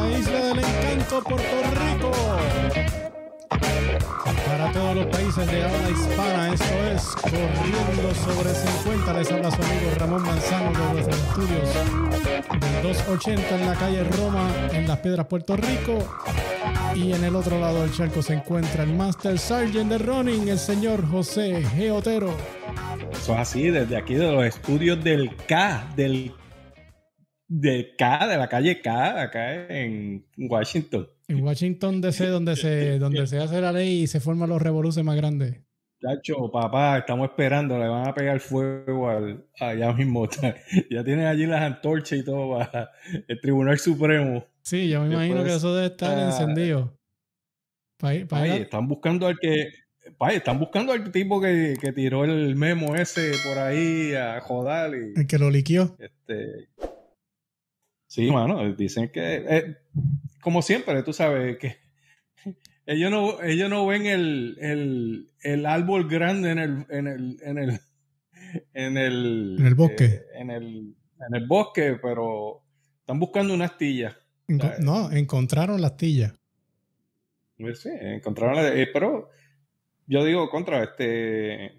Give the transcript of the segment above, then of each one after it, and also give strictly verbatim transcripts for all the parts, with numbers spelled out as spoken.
la isla del encanto, Puerto Rico. Para todos los países de habla hispana, esto es Corriendo sobre cincuenta. Les habla su amigo Ramón Manzano desde los estudios del doscientos ochenta en la calle Roma, en Las Piedras, Puerto Rico. Y en el otro lado del charco se encuentra el Master Sergeant de Running, el señor José G. Otero. Eso es así, desde aquí de los estudios del K, del, del K, de la calle K, acá en Washington. En Washington D C, donde se, donde se hace la ley y se forman los revoluciones más grandes. Chacho, papá, estamos esperando, le van a pegar fuego al, allá mismo. Ya tienen allí las antorchas y todo para el Tribunal Supremo. Sí, yo me Después, imagino que eso debe estar uh, encendido. Pa, pa Ay, están buscando al que... Ay, están buscando al tipo que, que tiró el memo ese por ahí a joder. Y, el que lo liquió. Este, sí, mano, dicen que... Eh, como siempre, tú sabes que ellos no, ellos no ven el, el, el árbol grande en el, en el, en el, en el, en el bosque. Eh, en el, en el bosque, pero están buscando una astilla. Enco no, encontraron la astilla. Sí, encontraron la, eh, pero yo digo contra este,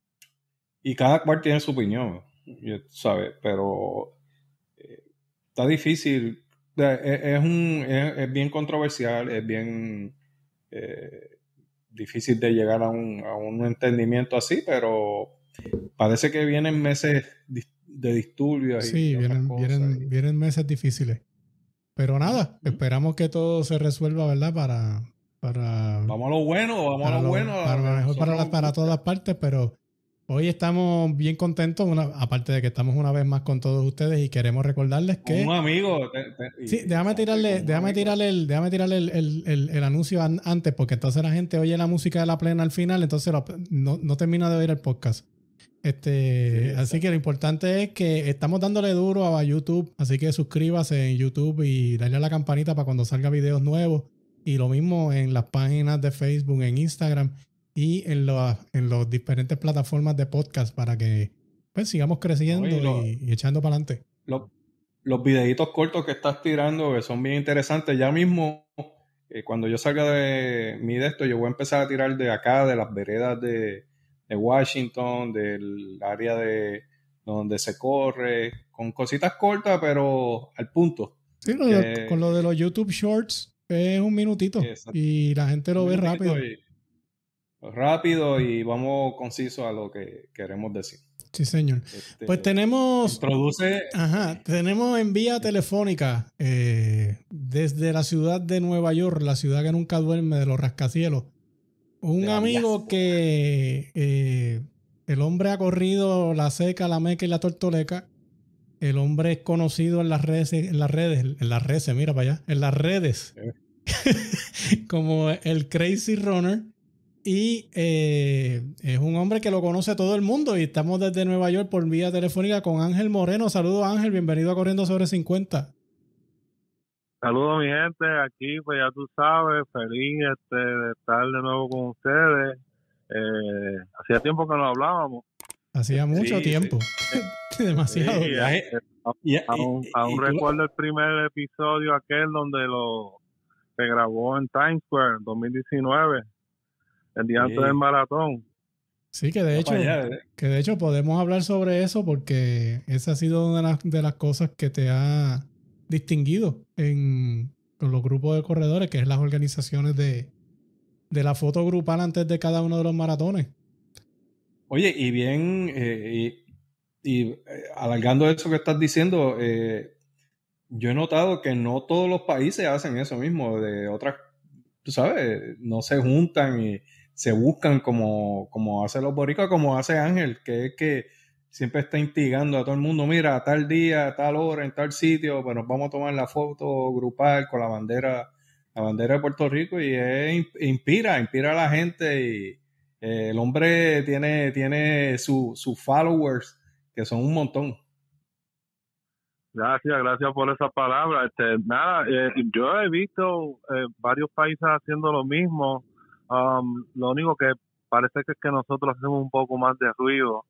y cada cual tiene su opinión, ¿sabes? Pero eh, está difícil. Es, es, un, es, es bien controversial, es bien eh, difícil de llegar a un, a un entendimiento así, pero parece que vienen meses de disturbios. Sí, y vienen, vienen, y... vienen meses difíciles. Pero nada, uh-huh. esperamos que todo se resuelva, ¿verdad? Para, para vamos a lo bueno, vamos a lo, lo bueno. Para lo mejor para, la, para todas las partes, pero hoy estamos bien contentos, una, aparte de que estamos una vez más con todos ustedes y queremos recordarles que... Un amigo. Te, te, sí, déjame tirarle, déjame tirarle, el, déjame tirarle el, el, el, el anuncio an, antes, porque entonces la gente oye la música de la plena al final, entonces lo, no, no termina de oír el podcast. Este, sí, así que lo importante es que estamos dándole duro a YouTube, así que suscríbase en YouTube y dale a la campanita para cuando salga videos nuevos. Y lo mismo en las páginas de Facebook, en Instagram y en, lo, en las diferentes plataformas de podcast para que pues sigamos creciendo Oye, lo, y, y echando para adelante. Lo, los videitos cortos que estás tirando que son bien interesantes. Ya mismo, eh, cuando yo salga de mi de esto, yo voy a empezar a tirar de acá, de las veredas de, de Washington, del área de donde se corre, con cositas cortas, pero al punto. Sí, lo de, que, con lo de los YouTube Shorts es un minutito y la gente lo ve rápido. Y, rápido y vamos conciso a lo que queremos decir. Sí, señor. Este, pues tenemos... Introduce... Ajá, tenemos en vía telefónica eh, desde la ciudad de Nueva York, la ciudad que nunca duerme, de los rascacielos. Un amigo que eh, el hombre ha corrido la Seca, la Meca y la Tortoleca. El hombre es conocido en las redes, en las redes, en las redes, mira para allá, en las redes, eh. como el Crazy Runner. Y eh, es un hombre que lo conoce todo el mundo. Y estamos desde Nueva York por vía telefónica con Ángel Moreno. Saludos, Ángel, bienvenido a Corriendo sobre cincuenta. Saludos, mi gente, aquí pues ya tú sabes, feliz este, de estar de nuevo con ustedes. Eh, hacía tiempo que no hablábamos. Hacía mucho sí, tiempo, sí. demasiado. Sí, y, y, aún, y, aún y, recuerdo el primer episodio aquel donde lo se grabó en Times Square en dos mil diecinueve, el día sí. antes del maratón. Sí, que de hecho, allá, ¿eh? que de hecho podemos hablar sobre eso porque esa ha sido una de las, de las cosas que te ha distinguido en con los grupos de corredores, que es las organizaciones de, de la foto grupal antes de cada uno de los maratones. Oye, y bien, eh, y, y eh, alargando eso que estás diciendo, eh, yo he notado que no todos los países hacen eso mismo, de otras, tú sabes, no se juntan y se buscan como, como hacen los boricuas, como hace Ángel, que es que siempre está instigando a todo el mundo, mira, a tal día, a tal hora, en tal sitio, pues nos vamos a tomar la foto grupal con la bandera, la bandera de Puerto Rico, y es, inspira, inspira a la gente, y eh, el hombre tiene, tiene sus su followers, que son un montón. Gracias, gracias por esa palabra. Este, nada, eh, yo he visto eh, varios países haciendo lo mismo. Um, lo único que parece que es que nosotros hacemos un poco más de ruido.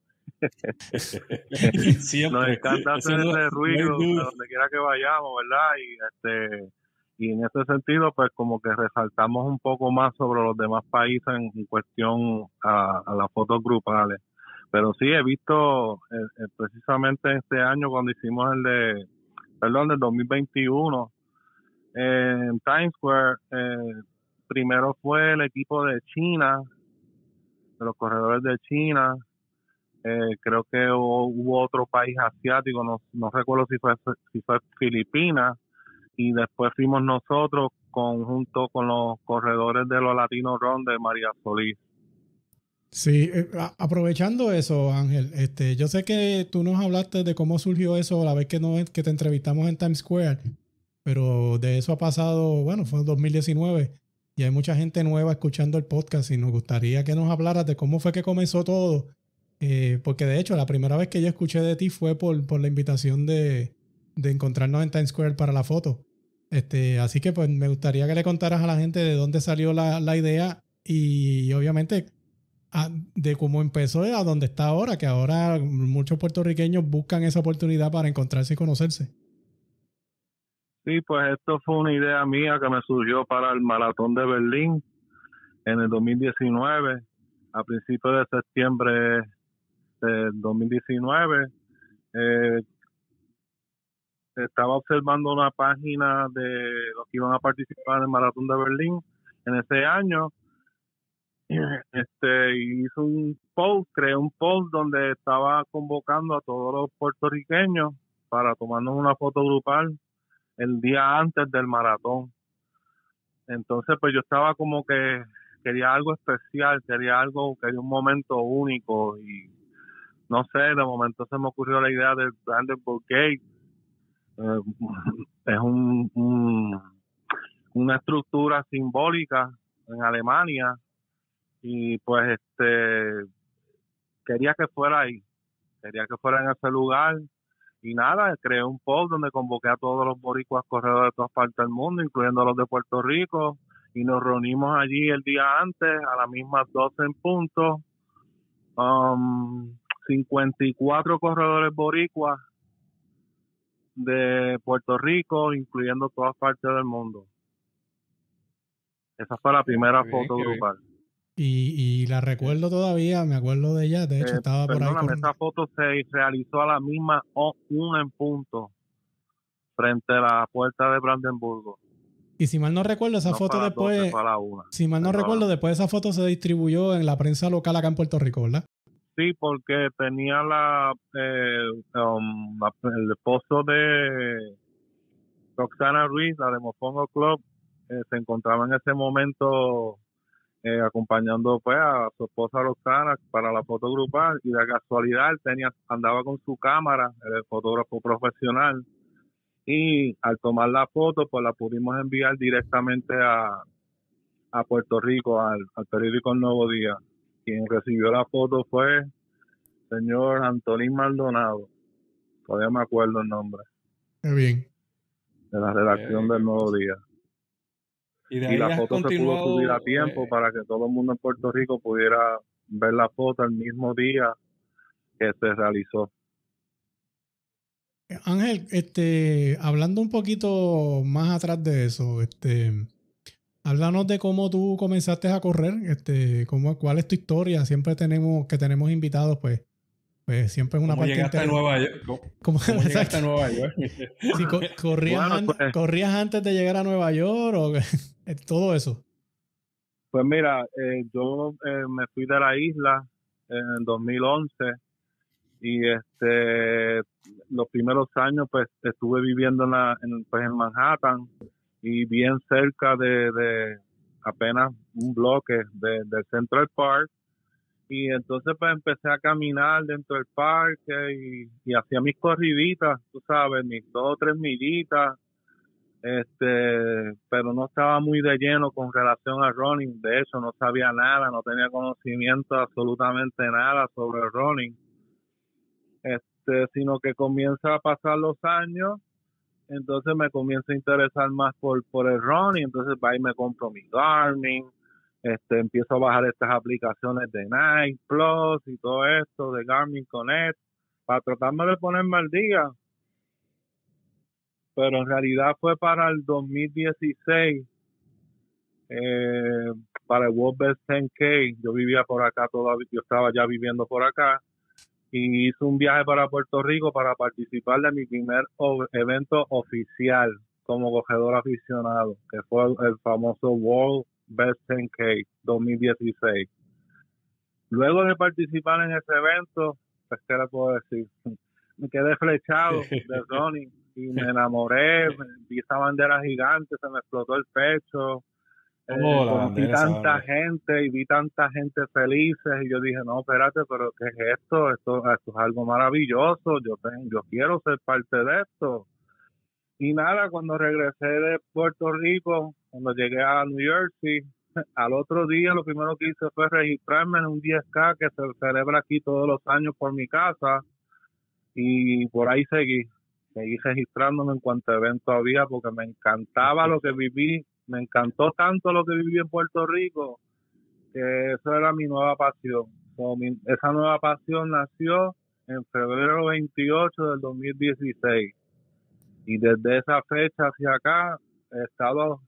Nos encanta hacer no, ese ruido no donde quiera que vayamos, ¿verdad? Y este y en ese sentido pues como que resaltamos un poco más sobre los demás países en, en cuestión a, a las fotos grupales. Pero sí he visto eh, eh, precisamente este año cuando hicimos el de, perdón, del dos mil veintiuno eh, en Times Square, eh, primero fue el equipo de China, de los corredores de China. Eh, creo que hubo, hubo otro país asiático, no, no recuerdo si fue si fue Filipinas, y después fuimos nosotros con, junto con los corredores de los Latino Run de María Solís. Sí, eh, a- aprovechando eso, Ángel, este, yo sé que tú nos hablaste de cómo surgió eso la vez que, no, que te entrevistamos en Times Square, pero de eso ha pasado, bueno, fue en dos mil diecinueve y hay mucha gente nueva escuchando el podcast y nos gustaría que nos hablaras de cómo fue que comenzó todo, eh, porque de hecho la primera vez que yo escuché de ti fue por, por la invitación de, de encontrarnos en Times Square para la foto. Este, así que pues me gustaría que le contaras a la gente de dónde salió la, la idea y obviamente a- de cómo empezó a donde está ahora, que ahora muchos puertorriqueños buscan esa oportunidad para encontrarse y conocerse. Sí, pues esto fue una idea mía que me surgió para el Maratón de Berlín en el dos mil diecinueve, a principios de septiembre del dos mil diecinueve. Eh, estaba observando una página de los que iban a participar en el Maratón de Berlín en ese año. Este, hizo un post, creé un post donde estaba convocando a todos los puertorriqueños para tomarnos una foto grupal el día antes del maratón. Entonces, pues yo estaba como que quería algo especial, quería algo, quería un momento único y no sé, de momento se me ocurrió la idea del Brandenburg Gate. Eh, es un, un, una estructura simbólica en Alemania y pues este quería que fuera ahí, quería que fuera en ese lugar y nada, creé un post donde convoqué a todos los boricuas corredores de todas partes del mundo, incluyendo los de Puerto Rico, y nos reunimos allí el día antes a las mismas doce en punto. Um, cincuenta y cuatro corredores boricuas de Puerto Rico, incluyendo todas partes del mundo. Esa fue la primera Qué bien, foto qué bien. grupal. Y, y la recuerdo todavía, me acuerdo de ella, de hecho Eh, estaba por ahí. perdóname, Con... esa foto se realizó a la misma o- una en punto frente a la puerta de Brandenburgo. Y si mal no recuerdo, esa No fue foto a las doce, después, fue a la una. si mal no recuerdo, Perdóname. después esa foto se distribuyó en la prensa local acá en Puerto Rico, ¿verdad? Sí, porque tenía la, eh, um, la- el esposo de Roxana Ruiz, la de Mofongo Club, eh, se encontraba en ese momento eh, acompañando pues a su esposa Roxana para la foto grupal y de casualidad él tenía andaba con su cámara, el fotógrafo profesional, y al tomar la foto pues la pudimos enviar directamente a, a Puerto Rico, al, al periódico El Nuevo Día. Quien recibió la foto fue señor Antolín Maldonado, todavía me acuerdo el nombre, Qué bien. de la redacción Qué- del qué Nuevo cosa. Día. Y de Y ahí la has foto se pudo subir a continuado, tiempo eh, para que todo el mundo en Puerto Rico pudiera ver la foto el mismo día que se realizó. Ángel, este, hablando un poquito más atrás de eso, este, háblanos de cómo tú comenzaste a correr, este, cómo, cuál es tu historia. Siempre tenemos que tenemos invitados, pues, pues siempre es una ¿cómo parte llegaste a interesante. Nueva York? ¿Cómo, ¿Cómo, cómo llegaste exacto? a Nueva York? Si co- corrías, Bueno, an- pues, corrías antes de llegar a Nueva York o todo eso. pues mira, eh, yo eh, me fui de la isla en el dos mil once y este los primeros años pues estuve viviendo en, la, en, pues, en Manhattan y bien cerca de, de apenas un bloque de, del Central Park. Y entonces pues empecé a caminar dentro del parque y, y hacía mis corriditas, tú sabes, mis dos o tres millitas, este, pero no estaba muy de lleno con relación al running. De hecho, no sabía nada, no tenía conocimiento absolutamente nada sobre el running. Este, sino que comienza a pasar los años, entonces me comienza a interesar más por, por el running, entonces va y me compro mi Garmin. Este, empiezo a bajar estas aplicaciones de Nike Plus y todo esto, de Garmin Connect, para tratarme de ponerme al día. pero en realidad fue para el dos mil dieciséis, eh, para el World Best diez K. Yo vivía por acá todavía, yo estaba ya viviendo por acá, y hice un viaje para Puerto Rico para participar de mi primer o- evento oficial como corredor aficionado, que fue el, el famoso World Best diez K dos mil dieciséis. Luego de participar en ese evento, pues, ¿qué le puedo decir? Me quedé flechado de running y me enamoré, me- vi esa bandera gigante, se me explotó el pecho, eh, Oh, la conocí bandera, esa tanta bandera. gente y vi tanta gente felices y yo dije, no, espérate, pero ¿qué es esto? Esto, esto es algo maravilloso, yo, ten- yo quiero ser parte de esto. Y nada, cuando regresé de Puerto Rico, cuando llegué a New Jersey, al otro día lo primero que hice fue registrarme en un diez K que se celebra aquí todos los años por mi casa, y por ahí seguí, seguí registrándome en cuanto evento había porque me encantaba lo que viví, me encantó tanto lo que viví en Puerto Rico que eso era mi nueva pasión. So, mi- esa nueva pasión nació en febrero veintiocho del dos mil dieciséis y desde esa fecha hacia acá he estado,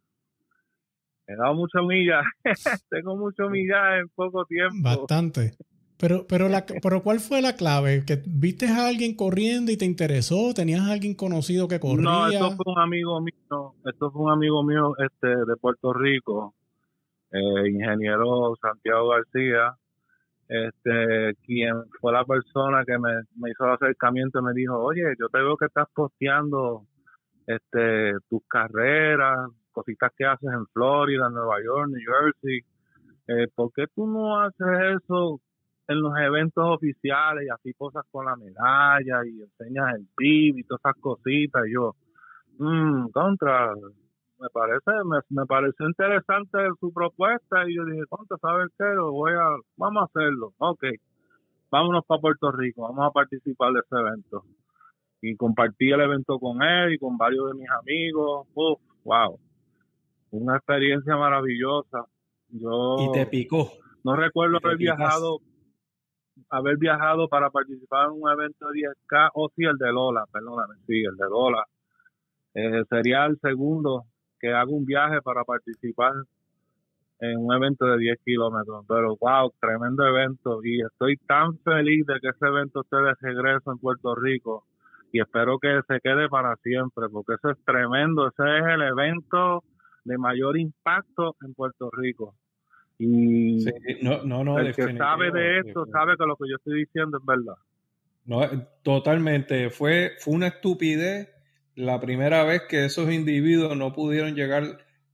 he dado mucha milla, tengo mucho millaje en poco tiempo. Bastante. Pero, pero, la, pero ¿cuál fue la clave? ¿Que viste a alguien corriendo y te interesó? ¿Tenías a alguien conocido que No, esto corría? fue un amigo mío, esto fue un amigo mío este de Puerto Rico, eh, ingeniero Santiago García, este, quien fue la persona que me, me hizo el acercamiento y me dijo, oye, yo te veo que estás posteando este tus carreras, cositas que haces en Florida, Nueva York, New Jersey, eh, ¿por qué tú no haces eso en los eventos oficiales y así cosas con la medalla y enseñas el P I B y todas esas cositas? Y yo, mmm, contra, me parece, me, me pareció interesante su propuesta y yo dije, contra, ¿sabes qué? Lo voy a, vamos a hacerlo, ok, vámonos para Puerto Rico, vamos a participar de ese evento. Y compartí el evento con él y con varios de mis amigos. Uf, wow, una experiencia maravillosa. Y te Yo picó, no recuerdo y te haber picaste. viajado, haber viajado para participar en un evento de diez K, o sí, el de Lola, perdóname, sí, el de Lola. Eh, sería el segundo que hago un viaje para participar en un evento de diez kilómetros. Pero wow, tremendo evento. Y estoy tan feliz de que ese evento esté de regreso en Puerto Rico. Y espero que se quede para siempre, porque eso es tremendo. Ese es el evento de mayor impacto en Puerto Rico. Y Sí, no, no, no, el que sabe definitivo, de esto definitivo. sabe que lo que yo estoy diciendo es verdad. No, totalmente. Fue, fue una estupidez la primera vez que esos individuos no pudieron llegar.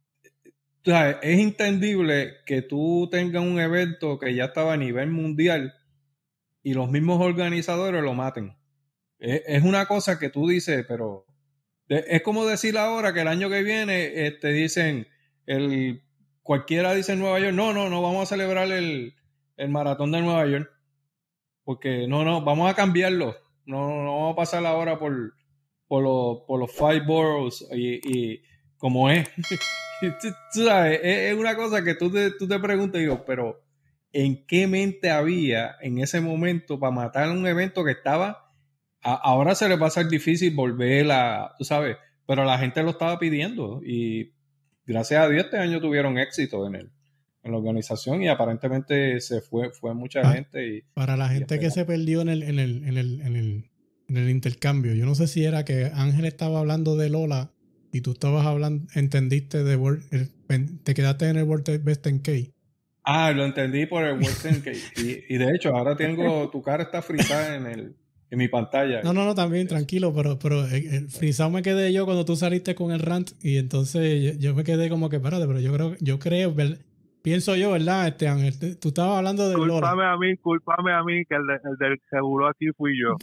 O sea, es entendible que tú tengas un evento que ya estaba a nivel mundial y los mismos organizadores lo maten. Es, es una cosa que tú dices, pero de- es como decir ahora que el año que viene eh, te dicen, el, cualquiera dice en Nueva York, no, no, no vamos a celebrar el, el maratón de Nueva York, porque no, no, vamos a cambiarlo, no, no, no vamos a pasar ahora por, por, los, por los five boroughs y, y como es. tú, tú sabes, es, es una cosa que tú te, tú te preguntas, digo, pero ¿en qué mente había en ese momento para matar un evento que estaba... A, ahora se les va a hacer difícil volver a, tú sabes, pero la gente lo estaba pidiendo y gracias a Dios este año tuvieron éxito en el, en la organización y aparentemente se fue, fue mucha Pa- gente y, para la y gente que esperamos. se perdió en el, en el, en el, en el, en el intercambio. Yo no sé si era que Ángel estaba hablando de Lola y tú estabas hablando, entendiste de World, el- pen- te quedaste en el World Best diez K. Ah, lo entendí por el World ten K y, y de hecho ahora tengo, tu cara está frisada en el, en mi pantalla. No, no, no, también, Y eso. tranquilo, pero, pero eh, eh, frisado me quedé yo cuando tú saliste con el rant y entonces yo, yo me quedé como que, espérate, pero yo creo, yo creo, ver- pienso yo, ¿verdad, este Ángel? Te- Tú estabas hablando de Lola. Cúlpame a mí, cúlpame a mí, que el, de, el del seguro aquí fui yo.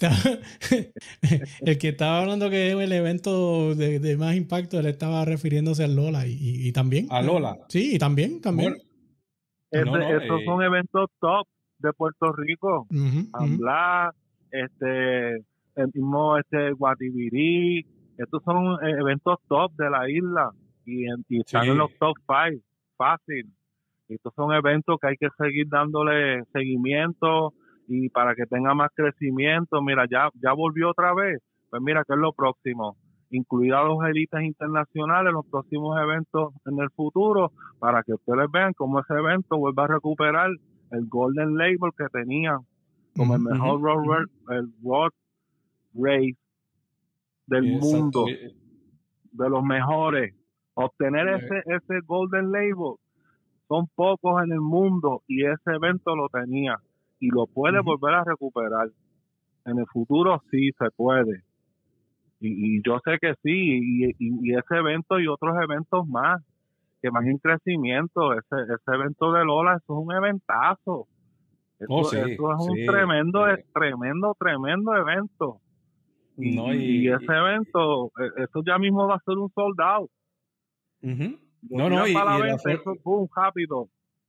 El que estaba hablando que es el evento de, de más impacto, él estaba refiriéndose al Lola y, y, y también. A Lola. Sí, y también, también. Bueno, Ese, no, no, esos son eh, eventos top de Puerto Rico. Ujú, ujú. Ambla, este, el mismo este Guatibirí, estos son eh, eventos top de la isla y, en- y están sí. en los top five, fácil. Y estos son eventos que hay que seguir dándole seguimiento y para que tenga más crecimiento. Mira, ya ya volvió otra vez. Pues mira, ¿qué es lo próximo? incluidas los élites internacionales, los próximos eventos en el futuro, para que ustedes vean cómo ese evento vuelve a recuperar el Golden Label que tenía como uh-huh, el mejor uh-huh, road, uh-huh. el road race del Exacto. mundo, de los mejores. Obtener uh-huh. ese ese Golden Label son pocos en el mundo y ese evento lo tenía y lo puede uh-huh. volver a recuperar. En el futuro sí se puede. Y, y yo sé que sí, y, y, y ese evento y otros eventos más, que van en crecimiento. Ese, ese evento de Lola, eso es un eventazo. Eso, oh, sí, eso es un sí, tremendo, sí. tremendo, tremendo evento. Y, no, y, y ese evento, eso ya mismo va a ser un sold out. Uh-huh. No, no, y, para y la venta, la, eso boom, rápido.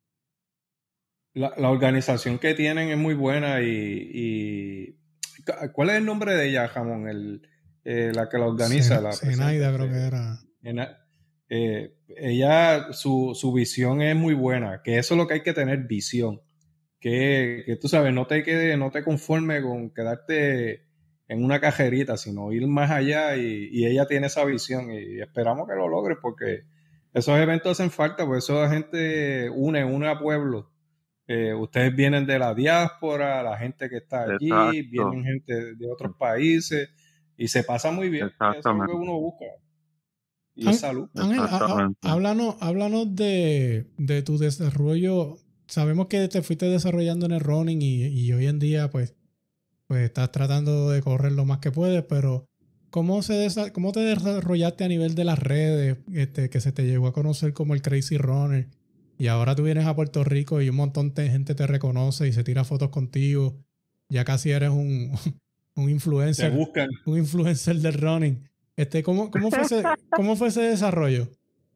La, la organización que tienen es muy buena y, y ¿cuál es el nombre de ella, Jamón? El, eh, la que la organiza, la Zenaida creo que era. Eh, ella, su, su visión es muy buena, que eso es lo que hay que tener, visión. Que, que tú sabes, no te quede, no te conformes con quedarte en una cajerita, sino ir más allá y, y ella tiene esa visión y esperamos que lo logre porque esos eventos hacen falta, porque eso la gente une, une a pueblos. Eh, ustedes vienen de la diáspora, la gente que está allí, Exacto. vienen gente de otros países y se pasa muy bien. Eso es lo que uno busca. Y es salud. Ángel, háblanos, háblanos de, de tu desarrollo. Sabemos que te fuiste desarrollando en el running y, y hoy en día pues, pues estás tratando de correr lo más que puedes, pero ¿cómo, se desa- cómo te desarrollaste a nivel de las redes? Este, que se te llegó a conocer como el Crazy Runner. Y ahora tú vienes a Puerto Rico y un montón de gente te reconoce y se tira fotos contigo. Ya casi eres un, un influencer. Te buscan. Un influencer del running. Este, ¿cómo, cómo, fue ese, ¿Cómo fue ese desarrollo?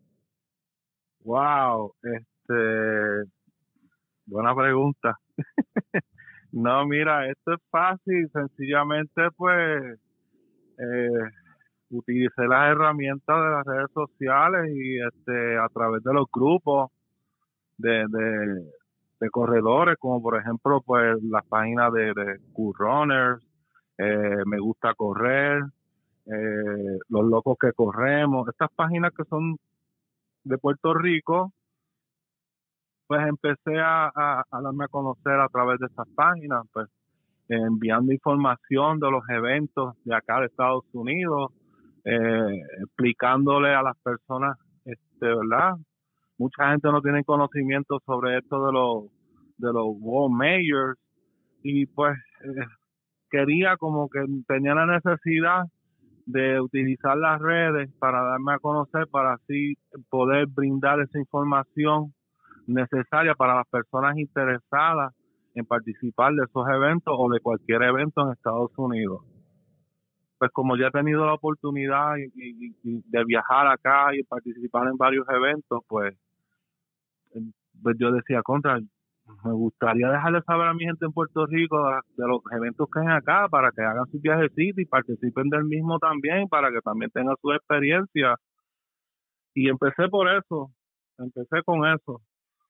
Wow, este, buena pregunta. No, mira, esto es fácil. Sencillamente, pues, eh, utilicé las herramientas de las redes sociales y este a través de los grupos de, de, de corredores, como por ejemplo pues las páginas de, de Cool Runners, eh, Me Gusta Correr, eh, Los Locos que Corremos, estas páginas que son de Puerto Rico, pues empecé a, a, a darme a conocer a través de esas páginas, pues enviando información de los eventos de acá de Estados Unidos, eh, explicándole a las personas, este, ¿verdad? Mucha gente no tiene conocimiento sobre esto de los de los World Majors y pues eh, quería como que tenía la necesidad de utilizar las redes para darme a conocer, para así poder brindar esa información necesaria para las personas interesadas en participar de esos eventos o de cualquier evento en Estados Unidos. Pues como ya he tenido la oportunidad y, y, y de viajar acá y participar en varios eventos, pues, pues yo decía, contra, me gustaría dejarle saber a mi gente en Puerto Rico de, de los eventos que hay acá para que hagan sus viajecitos y participen del mismo también, para que también tengan su experiencia. Y empecé por eso, empecé con eso.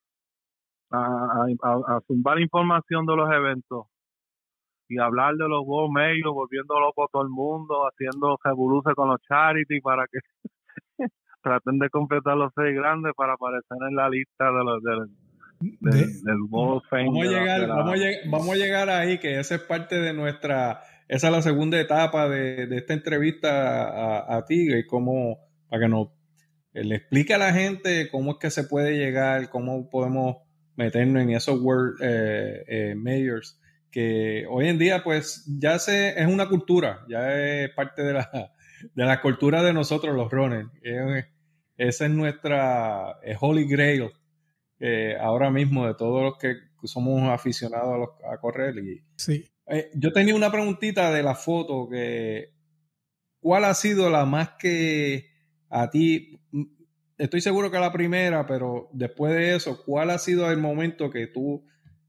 A, a, a zumbar información de los eventos y hablar de los World Majors, volviendo loco a todo el mundo, haciendo revoluciones con los charity para que traten de completar los seis grandes para aparecer en la lista de los del, del, de, del World Fame. Vamos a, de llegar, la, de la... vamos, a llegar, vamos a llegar ahí, que esa es parte de nuestra, esa es la segunda etapa de, de esta entrevista a, a ti, y cómo, para que nos le explique a la gente cómo es que se puede llegar, cómo podemos meternos en esos World eh, eh, Majors, que hoy en día pues ya se, es una cultura, ya es parte de la, de la cultura de nosotros los runners. Eh, esa es nuestra eh, Holy Grail eh, ahora mismo de todos los que somos aficionados a, los, a correr. Y, sí. eh, yo tenía una preguntita de la foto, que ¿cuál ha sido la más que a ti... Estoy seguro que la primera, pero después de eso, ¿cuál ha sido el momento que tú,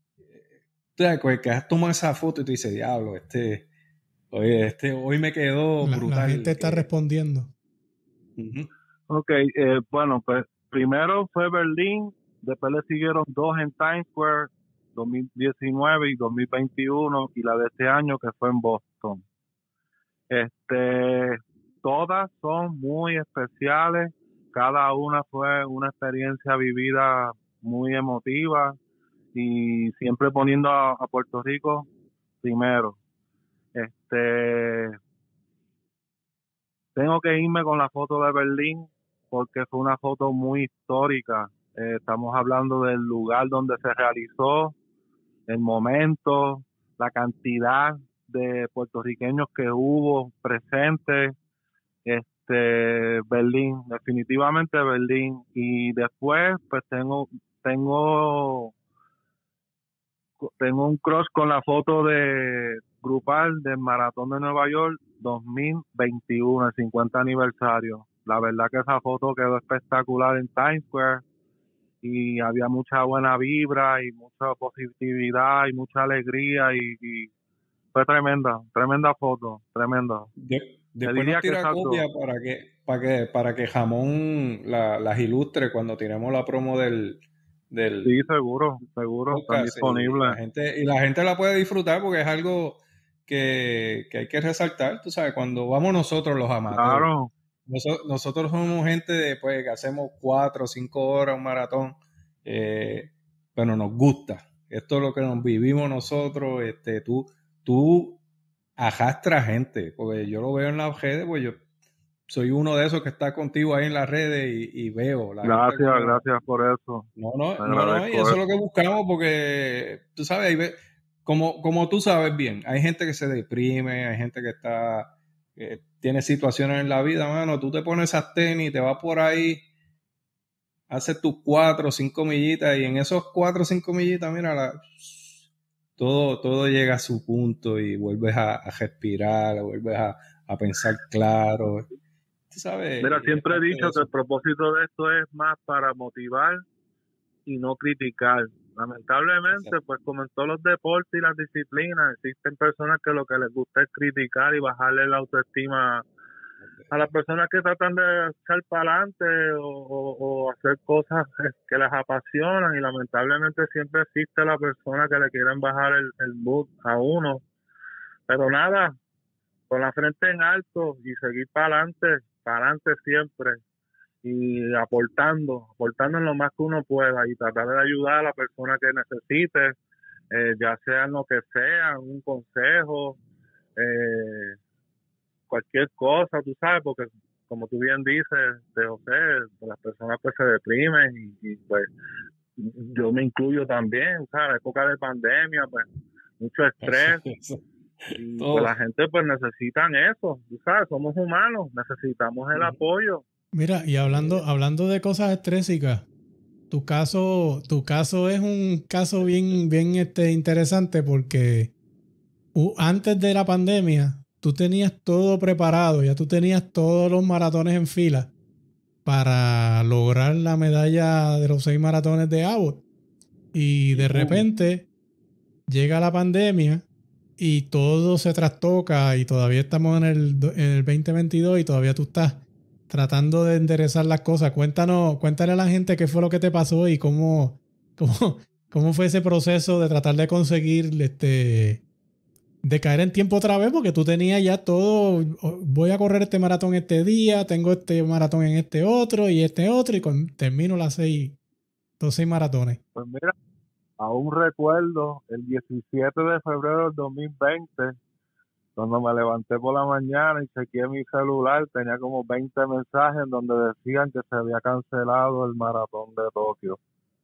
que has tomado esa foto y tú dices, diablo, este, oye, este hoy me quedó la, brutal? La gente está que... respondiendo. Uh-huh. Ok, eh, bueno, pues primero fue Berlín, después le siguieron dos en Times Square, dos mil diecinueve y dos mil veintiuno, y la de este año que fue en Boston. Este, todas son muy especiales, cada una fue una experiencia vivida muy emotiva y siempre poniendo a, a Puerto Rico primero. Este, tengo que irme con la foto de Berlín porque fue una foto muy histórica. Eh, estamos hablando del lugar donde se realizó, el momento, la cantidad de puertorriqueños que hubo presentes. Este, Berlín, definitivamente Berlín. Y después, pues tengo, tengo, tengo un crush con la foto de grupal del Maratón de Nueva York dos mil veintiuno, el cincuenta aniversario. La verdad que esa foto quedó espectacular en Times Square y había mucha buena vibra y mucha positividad y mucha alegría y, y fue tremenda, tremenda foto, tremenda. De, después nos tira copia para que, para que, para que Jamón la, las ilustre cuando tiremos la promo del, del sí, seguro, seguro, están disponibles. Y la gente, y la gente la puede disfrutar porque es algo que, que hay que resaltar, tú sabes, cuando vamos nosotros los amateurs. Claro. Nosotros, nosotros somos gente de, pues, que hacemos cuatro o cinco horas un maratón, eh, pero nos gusta. Esto es lo que nos vivimos nosotros. Este, tú, tú arrastras gente, porque yo lo veo en las redes, pues yo soy uno de esos que está contigo ahí en las redes y, y veo. La gracias, gente como, gracias por eso. No, no, no, no, y eso es lo que buscamos, porque tú sabes, hay, como, como tú sabes bien, hay gente que se deprime, hay gente que está... Eh, tiene situaciones en la vida, mano, tú te pones esas tenis, te vas por ahí, haces tus cuatro o cinco millitas y en esos cuatro o cinco millitas, mira, la, todo, todo llega a su punto y vuelves a, a respirar, vuelves a, a pensar claro. ¿Tú sabes? Mira, siempre he dicho que el propósito de esto es más para motivar y no criticar. Lamentablemente, exacto, pues como en todos los deportes y las disciplinas, existen personas que lo que les gusta es criticar y bajarle la autoestima a las personas que tratan de echar para adelante o, o, o hacer cosas que les apasionan, y lamentablemente siempre existe la persona que le quieren bajar el, el mood a uno. Pero nada, con la frente en alto y seguir para adelante, para adelante siempre, y aportando, aportando en lo más que uno pueda y tratar de ayudar a la persona que necesite, eh, ya sea en lo que sea, un consejo, eh, cualquier cosa, tú sabes, porque como tú bien dices, de José, las personas pues se deprimen y, y pues yo me incluyo también, ¿sabes? Época de pandemia, pues mucho estrés. Eso, eso. Y pues la gente pues necesitan eso, tú sabes, somos humanos, necesitamos el apoyo. Mira, y hablando, hablando de cosas estrésicas, tu caso, tu caso es un caso bien, bien este, interesante porque uh, antes de la pandemia tú tenías todo preparado, ya tú tenías todos los maratones en fila para lograr la medalla de los seis maratones de Abbott. Y de repente llega la pandemia y todo se trastoca y todavía estamos en el, en el veinte veintidós y todavía tú estás tratando de enderezar las cosas. Cuéntanos, cuéntale a la gente qué fue lo que te pasó y cómo, cómo, cómo fue ese proceso de tratar de conseguir, este, de caer en tiempo otra vez, porque tú tenías ya todo, voy a correr este maratón este día, tengo este maratón en este otro y este otro y con, termino las seis, los seis maratones. Pues mira, aún recuerdo el diecisiete de febrero del dos mil veinte, cuando me levanté por la mañana y chequeé mi celular, tenía como veinte mensajes en donde decían que se había cancelado el maratón de Tokio.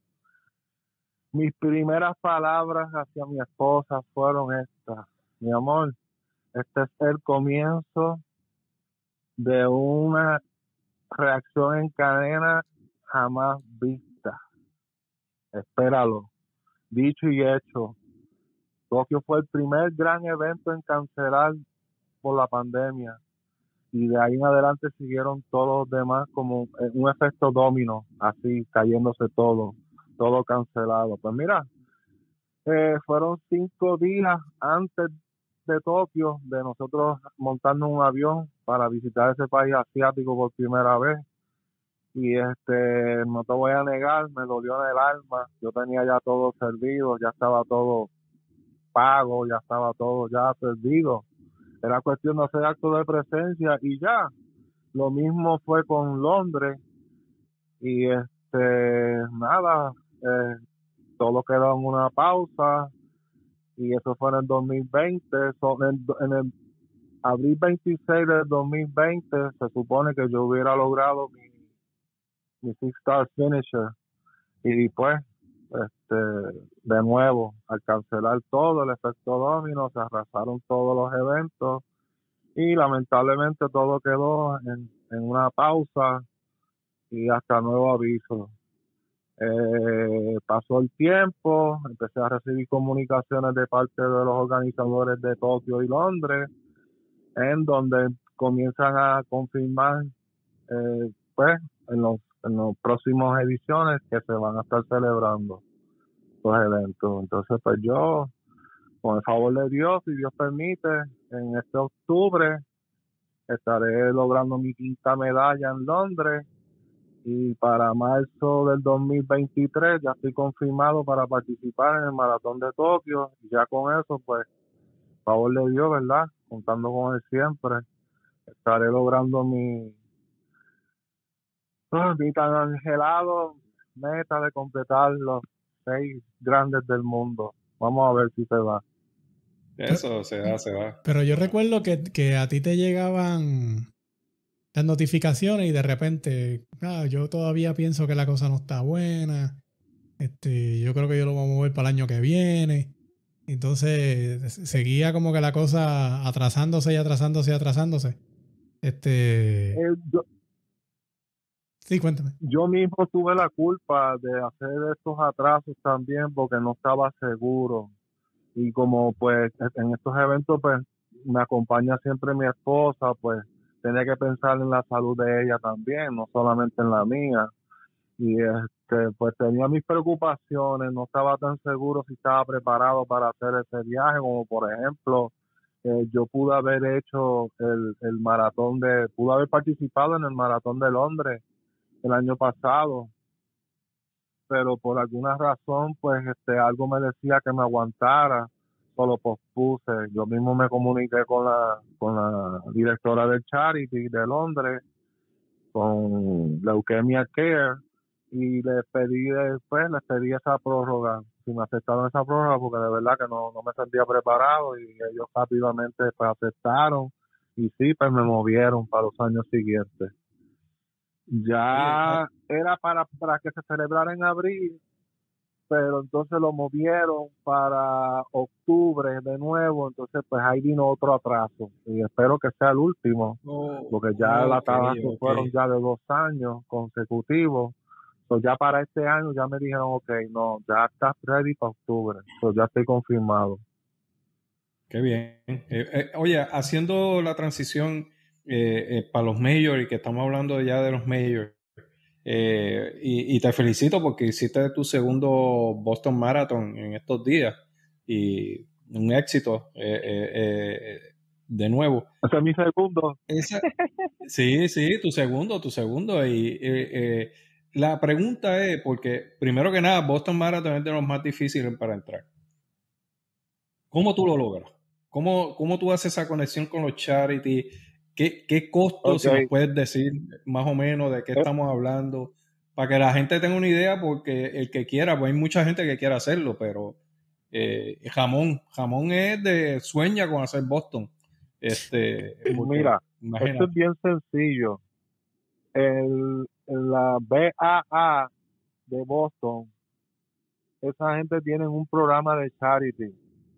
Mis primeras palabras hacia mi esposa fueron estas: mi amor, este es el comienzo de una reacción en cadena jamás vista. Espéralo. Dicho y hecho, Tokio fue el primer gran evento en cancelar por la pandemia y de ahí en adelante siguieron todos los demás como un efecto dominó, así cayéndose todo, todo cancelado. Pues mira, eh, fueron cinco días antes de Tokio de nosotros montarnos un avión para visitar ese país asiático por primera vez. Y este, no te voy a negar, me dolió en el alma. Yo tenía ya todo servido, ya estaba todo pago, ya estaba todo ya perdido. Era cuestión de hacer acto de presencia y ya. lo mismo fue con Londres y este nada, eh, todo quedó en una pausa y eso fue en el dos mil veinte. So, en, en el abril veintiséis del dos mil veinte se supone que yo hubiera logrado mi, mi Six Star Finisher y pues este de nuevo al cancelar todo el efecto dominó se arrasaron todos los eventos y lamentablemente todo quedó en, en una pausa y hasta nuevo aviso. Eh, pasó el tiempo, empecé a recibir comunicaciones de parte de los organizadores de Tokio y Londres, en donde comienzan a confirmar, eh, pues, en los, en los próximos ediciones que se van a estar celebrando los eventos. Entonces, pues yo, con el favor de Dios, si Dios permite, en este octubre estaré logrando mi quinta medalla en Londres. Y para marzo del dos mil veintitrés ya estoy confirmado para participar en el Maratón de Tokio. Y ya con eso, pues, favor de Dios, ¿verdad? Contando con él siempre, estaré logrando mi, oh, mi tan angelado meta de completar los seis grandes del mundo. Vamos a ver si se va. Eso se da, se da. Pero yo recuerdo que, que a ti te llegaban las notificaciones y de repente, ah, yo todavía pienso que la cosa no está buena. Este, yo creo que yo lo voy a mover para el año que viene. Entonces seguía como que la cosa atrasándose y atrasándose y atrasándose. Este, Eh, yo, sí, cuéntame. yo mismo tuve la culpa de hacer estos atrasos también porque no estaba seguro. Y como pues en estos eventos pues me acompaña siempre mi esposa, pues tenía que pensar en la salud de ella también, no solamente en la mía. Y este pues tenía mis preocupaciones, no estaba tan seguro si estaba preparado para hacer ese viaje, como por ejemplo, eh, yo pude haber hecho el, el maratón de, pude haber participado en el maratón de Londres el año pasado, pero por alguna razón, pues este algo me decía que me aguantara, solo pospuse. Yo mismo me comuniqué con la con la directora del Charity de Londres, con Leukemia Care, y les pedí después, les pedí esa prórroga, si me aceptaron esa prórroga, porque de verdad que no, no me sentía preparado, y ellos rápidamente pues aceptaron, y sí, pues me movieron para los años siguientes. Ya Oye, era para, para que se celebrara en abril, pero entonces lo movieron para octubre de nuevo, entonces pues ahí vino otro atraso y espero que sea el último, oh, porque ya okay, las tablas okay. fueron ya de dos años consecutivos, so ya para este año ya me dijeron ok, no, ya estás ready para octubre, so ya estoy confirmado. Qué bien. Eh, eh, oye, haciendo la transición eh, eh, para los majors y que estamos hablando ya de los majors, eh, y, y te felicito porque hiciste tu segundo Boston Marathon en estos días y un éxito eh, eh, eh, de nuevo. Ese es mi segundo. Esa, sí, sí, tu segundo, tu segundo. Y eh, eh, la pregunta es, porque primero que nada, Boston Marathon es de los más difíciles para entrar. ¿Cómo tú lo logras? ¿Cómo, cómo tú haces esa conexión con los charity? ¿Qué, qué costos, okay. si nos puedes decir más o menos de qué estamos hablando? Para que la gente tenga una idea, porque el que quiera, pues hay mucha gente que quiere hacerlo, pero eh, jamón, jamón es de sueña con hacer Boston. Este, porque, mira, imagínate. Esto es bien sencillo. El, la B A A de Boston, esa gente tiene un programa de charity.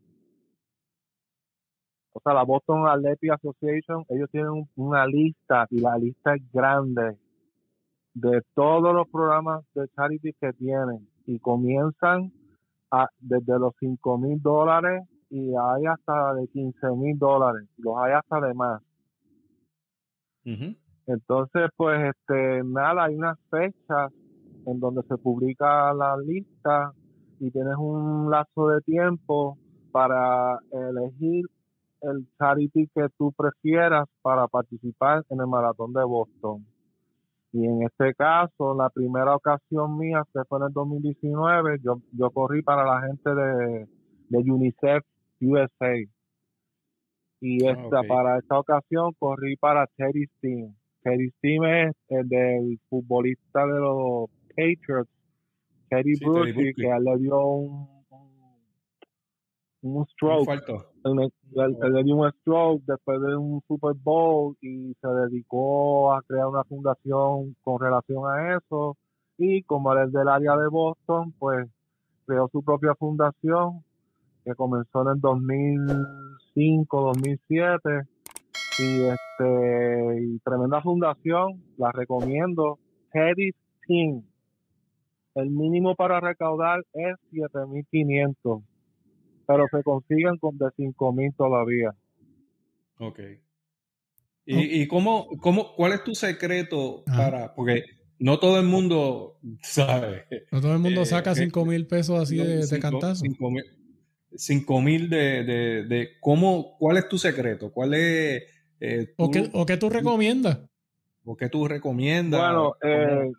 O sea, la Boston Athletic Association, ellos tienen un, una lista, y la lista es grande, de todos los programas de charity que tienen, y comienzan a, desde los cinco mil dólares y hay hasta de quince mil dólares, los hay hasta de más. Uh-huh. Entonces, pues, este, nada, hay unas fechas en donde se publica la lista y tienes un lapso de tiempo para elegir el charity que tú prefieras para participar en el maratón de Boston. Y en este caso, la primera ocasión mía, que fue en el dos mil diecinueve, yo, yo corrí para la gente de, de UNICEF U S A. Y esta, oh, okay. para esta ocasión corrí para Teddy's Team. Teddy Steam es el del futbolista de los Patriots, Teddy Sí, Teddy Bruschi, Bruschi. que a él le dio un, un, un Un stroke. falto. Él, él- él le dio un stroke después de un Super Bowl y se dedicó a crear una fundación con relación a eso. Y como él es del área de Boston, pues creó su propia fundación que comenzó en el dos mil cinco, dos mil siete. Y este y tremenda fundación, la recomiendo. Teddy's Team. El mínimo para recaudar es siete mil quinientos, pero se consiguen con de cinco mil todavía. Ok. ¿Y, y cómo, cómo, cuál es tu secreto Ajá. para, porque no todo el mundo sabe. No todo el mundo eh, saca eh, cinco mil pesos así no, de, de cinco, cantazo. cinco mil, cinco mil de, de, de cómo, ¿cuál es tu secreto? ¿Cuál es eh, ¿O tú, qué, o qué tú recomiendas? o qué tú recomiendas? Bueno, ¿Cómo? eh,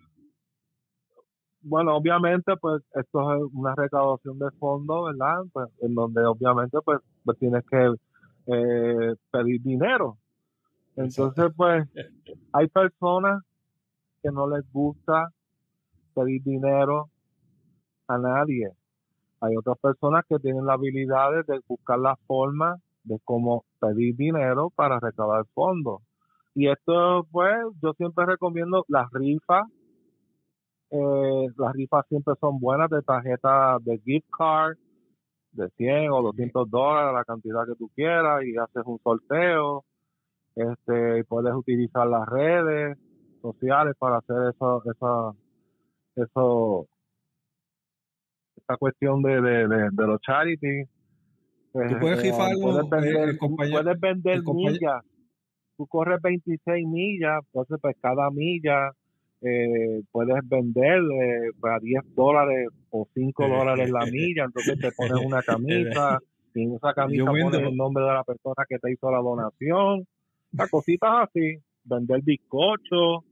bueno, obviamente, pues esto es una recaudación de fondos, ¿verdad? Pues, en donde obviamente, pues, pues tienes que eh, pedir dinero. Entonces, Exacto. pues, hay personas que no les gusta pedir dinero a nadie. Hay otras personas que tienen la habilidad de buscar la forma de cómo pedir dinero para recaudar fondos. Y esto, pues, yo siempre recomiendo las rifas. Eh, las rifas siempre son buenas de tarjetas de gift card de cien o doscientos dólares, la cantidad que tú quieras, y haces un sorteo. Este, puedes utilizar las redes sociales para hacer eso, esa, eso, esa cuestión de, de, de, de los charities. Tú puedes Eh, rifar puedes un- eh, vender, el compañero, puedes vender el compañero, millas. Tú corres veintiséis millas, entonces pues cada milla eh, puedes vender eh, pues, a diez dólares o cinco dólares la milla, entonces te pones una camisa y en esa yo camisa vendo, pones el nombre de la persona que te hizo la donación, las cositas así, vender bizcocho,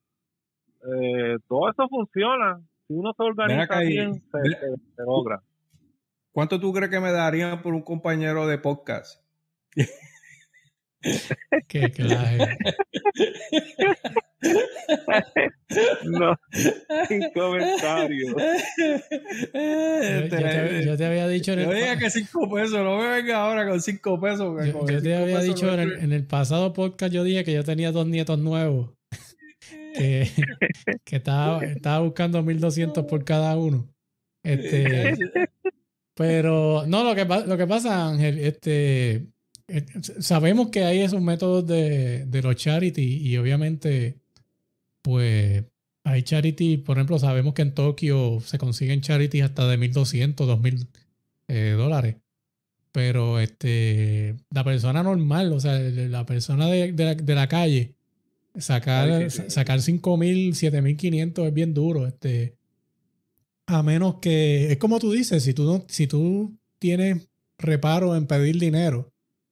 eh, todo eso funciona. Si uno se ven organiza acá y, bien, se, ven- se, se logra. ¿cuánto tú crees que me darían por un compañero de podcast? Qué clase. No, sin comentarios. Yo, yo te, yo te había dicho en Yo el, diga pa- que cinco pesos, no me venga ahora con cinco pesos, que yo, con yo te cinco había pesos dicho no en el, estoy- en el pasado podcast, yo dije que yo tenía dos nietos nuevos, que, que estaba, estaba buscando mil doscientos por cada uno. Este, pero no, lo que, pa- lo que pasa, Ángel, este, eh, sabemos que hay esos métodos de, de los charity y obviamente, pues, hay charity, por ejemplo, sabemos que en Tokio se consiguen charity hasta de mil doscientos, dos mil eh, dólares. Pero este, la persona normal, o sea, la persona de, de la, de la calle, Está sacar, difícil. sacar cinco mil, siete mil quinientos es bien duro. Este, a menos que, es como tú dices, si tú, no, si tú tienes reparo en pedir dinero,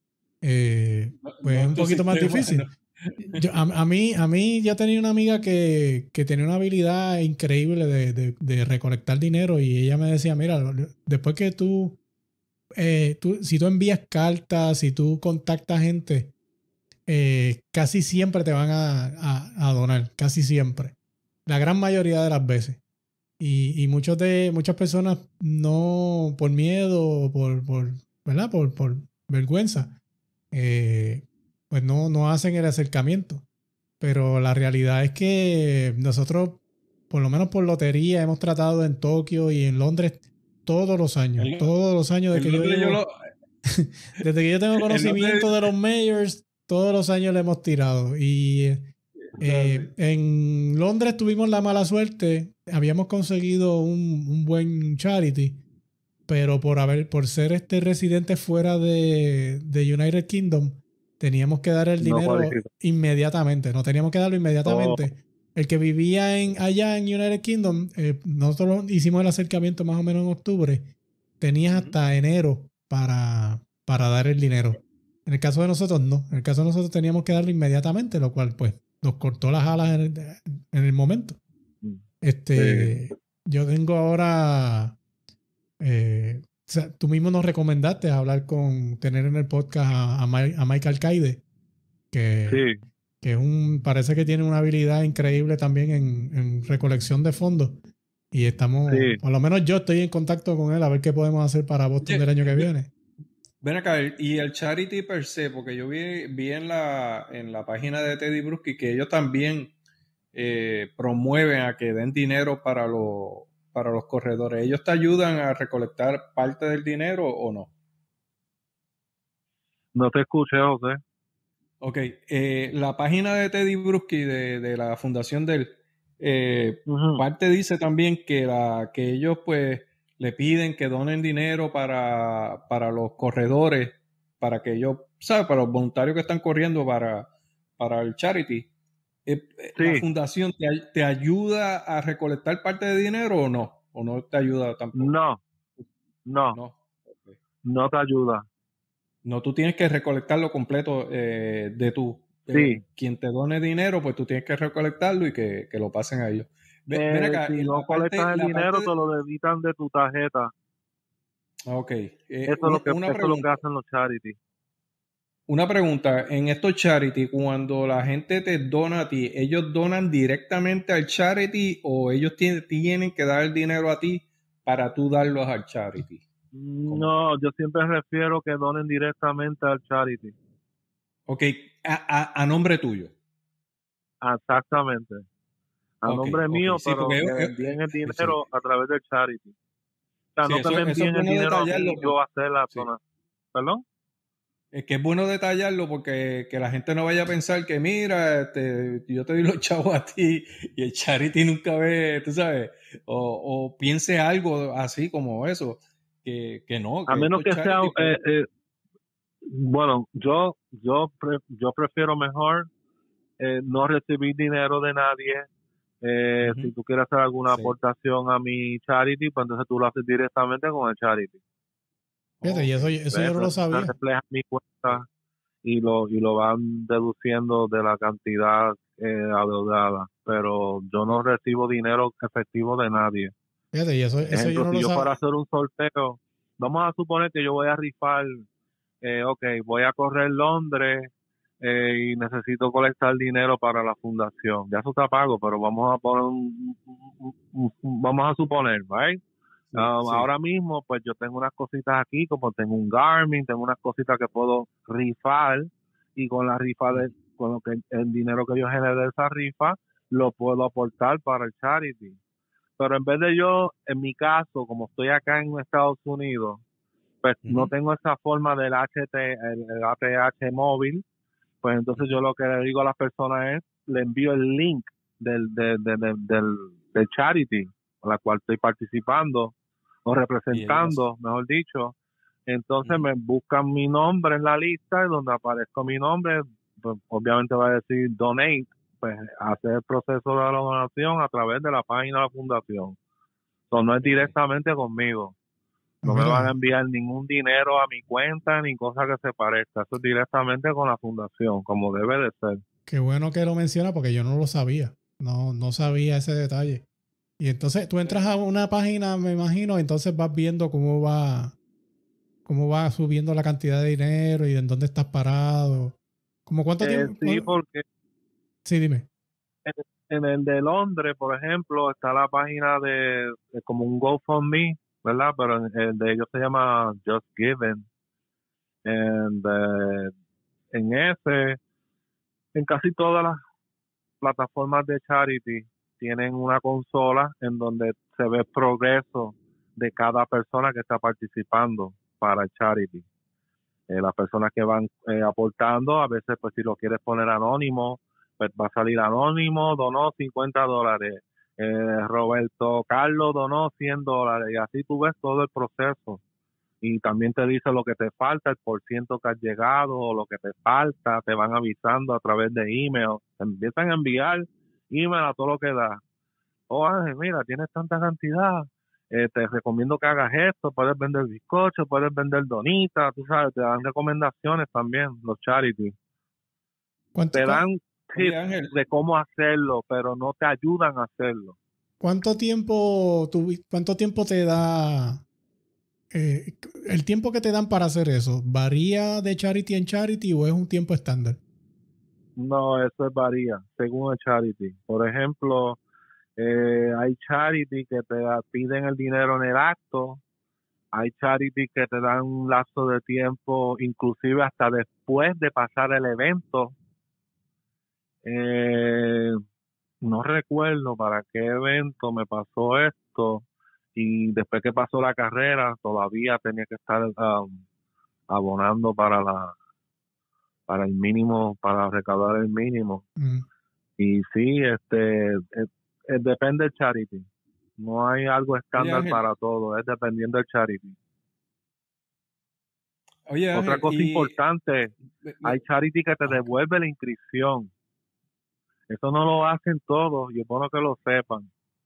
eh, No, pues no es es un tu poquito más sistema, no. difícil. Yo, a, a mí, a mí yo tenía una amiga que, que tenía una habilidad increíble de, de, de recolectar dinero y ella me decía, mira, después que tú eh, tú, si tú envías cartas, si tú contactas gente, eh, casi siempre te van a, a- a donar, casi siempre. La gran mayoría de las veces. Y, y muchos de, muchas personas no, por miedo, o por, por, ¿verdad? Por, por vergüenza, eh, pues no, no hacen el acercamiento. Pero la realidad es que nosotros, por lo menos por lotería, hemos tratado en Tokio y en Londres todos los años, En, Lo- todos los años de en que yo Londres yo llevo. lo, Desde que yo tengo en Londres, conocimiento de los mayors, todos los años le hemos tirado. Y eh, en Londres tuvimos la mala suerte. Habíamos conseguido un, un buen charity, pero por haber, por ser este residente fuera de, de United Kingdom, teníamos que dar el No dinero cualifica. inmediatamente. No teníamos que darlo Oh, inmediatamente. El que vivía en, allá en United Kingdom, eh, nosotros hicimos el acercamiento más o menos en octubre. Tenías Ujú. hasta enero para, para dar el dinero. En el caso de nosotros, no. En el caso de nosotros teníamos que darlo inmediatamente, lo cual, pues, nos cortó las alas en el, en el momento. sí. Este, yo tengo ahora, eh, o sea, tú mismo nos recomendaste hablar con, tener en el podcast a, a, Ma- a Mike Alcaide, que, Sí. que es un, parece que tiene una habilidad increíble también en, en recolección de fondos. Y estamos, Sí. por lo menos yo estoy en contacto con él a ver qué podemos hacer para Boston Oye, del año que eh, viene. Ven acá, y el charity per se, porque yo vi, vi en la, en la página de Teddy Bruschi que ellos también eh, promueven a que den dinero para, los para los corredores. ¿Ellos te ayudan a recolectar parte del dinero o no? No te escuché, José. Ok, eh, la página de Teddy Bruschi, de, de la fundación de él, eh, Uh-huh. parte dice también que, la, que ellos pues le piden que donen dinero para, para los corredores, para que ellos, ¿sabes? Para los voluntarios que están corriendo para, para el charity. Eh, ¿La Sí, fundación te, te ayuda a recolectar parte de dinero o no? ¿O no te ayuda tampoco? no, no, No. Ok. no te ayuda. No, tú tienes que recolectarlo completo eh, de tu... Sí, eh, quien te done dinero, pues tú tienes que recolectarlo y que, que lo pasen a ellos. Ve- ven eh, acá, si en no la parte, colectas el la parte dinero, de... te lo debitan de tu tarjeta. Ah, ok, eh, Eso es un- lo que, una eso es lo que pregunta. hacen los charities. Una pregunta, en estos charity, cuando la gente te dona a ti, ¿ellos donan directamente al charity o ellos tienen, tienen que dar el dinero a ti para tú darlos al charity? ¿Cómo? No, yo siempre refiero que donen directamente al charity. Ok, a, a, a nombre tuyo. Exactamente. A Ok, nombre ok, mío, sí, pero porque... que eh, envíen el eh, sí. dinero a través del charity. O sea, Sí, no que eso, me eso es envíen el bueno dinero a mí detallarlo. y yo hacer la Sí. zona. ¿Perdón? Es que es bueno detallarlo porque que la gente no vaya a pensar que mira, este, yo te doy los chavos a ti y el charity nunca ve, tú sabes, o, o piense algo así como eso, que, que no, A que menos esto es que sea, charity. eh, eh, bueno, yo yo pre- yo prefiero mejor eh, no recibir dinero de nadie. Eh, Ujú. Si tú quieres hacer alguna Sí. aportación a mi charity, pues entonces tú lo haces directamente con el charity. Fíjate, y Ok. eso, eso ¿Ves? yo no lo Entonces se sabía. refleja en mi cuenta y lo y lo van deduciendo de la cantidad eh, adeudada. Pero yo no recibo dinero efectivo de nadie. Fíjate, y eso, eso yo Ejemplo, no si lo yo fuera a sabía. hacer un sorteo, vamos a suponer que yo voy a rifar, eh, ok, voy a correr Londres eh, y necesito colectar dinero para la fundación. Ya eso está pago, pero vamos a poner un, un- un- un- vamos a suponer, ¿right? Sí, Um, sí. ahora mismo, pues yo tengo unas cositas aquí, como tengo un Garmin, tengo unas cositas que puedo rifar y con la rifa de, con lo que el dinero que yo genere de esa rifa, lo puedo aportar para el charity. Pero en vez de yo, en mi caso, como estoy acá en Estados Unidos, pues no Ujú. tengo esa forma del H T, el, el A T H móvil, pues entonces yo lo que le digo a las personas es, le envío el link del, de, de- de- del, del charity a la cual estoy participando o Y ellos, representando, mejor dicho. Entonces ujú. me buscan mi nombre en la lista y donde aparezco mi nombre, pues obviamente va a decir donate, pues hacer el proceso de la donación a través de la página de la fundación. So, no es Ok. directamente conmigo. No me van a Mira, enviar ningún dinero a mi cuenta ni cosa que se parezca. Eso es directamente con la fundación, como debe de ser. qué bueno que lo menciona porque yo no lo sabía. No, no sabía ese detalle. Y entonces tú entras a una página, me imagino, entonces vas viendo cómo va, cómo va subiendo la cantidad de dinero y en dónde estás parado. ¿Cómo cuánto Eh, tiempo? sí, cu- porque Sí, dime. en, en el de Londres, por ejemplo, está la página de, de como un GoFundMe, ¿verdad? Pero en- el de ellos se llama Just Giving. And, eh, en ese, en casi todas las plataformas de charity tienen una consola en donde se ve el progreso de cada persona que está participando para el charity. Eh, las personas que van eh, aportando, a veces pues si lo quieres poner anónimo, pues va a salir anónimo, donó cincuenta dólares. Eh, Roberto Carlos donó cien dólares y así tú ves todo el proceso. Y también te dice lo que te falta, el por ciento que has llegado o lo que te falta, te van avisando a través de email. Te empiezan a enviar email a todo lo que da. Oh, Ángel, mira, tienes tanta cantidad, eh, te recomiendo que hagas esto, puedes vender bizcocho, puedes vender donitas, tú sabes, te dan recomendaciones también, los charities. ¿Cuánto, Te cua- dan Oye, tips Ángel, de cómo hacerlo, pero no te ayudan a hacerlo. cuánto tiempo tuvi- cuánto tiempo te da eh, el tiempo que te dan para hacer eso? ¿Varía de charity en charity o es un tiempo estándar? No, eso es varía según el charity. Por ejemplo, eh, hay charity que te da- piden el dinero en el acto, hay charity que te dan un lapso de tiempo, inclusive hasta después de pasar el evento. Eh, no recuerdo para qué evento me pasó esto y después que pasó la carrera todavía tenía que estar um, abonando para la para el mínimo, para recaudar el mínimo. Mm. Y sí, este, es- es- depende del charity. No hay algo Oye, estándar Ángel, para todo, es dependiendo del charity. oye, Otra Ángel, cosa y importante, me- me- hay charity que te ah, devuelve la inscripción. Eso no lo hacen todos, y es bueno que lo sepan.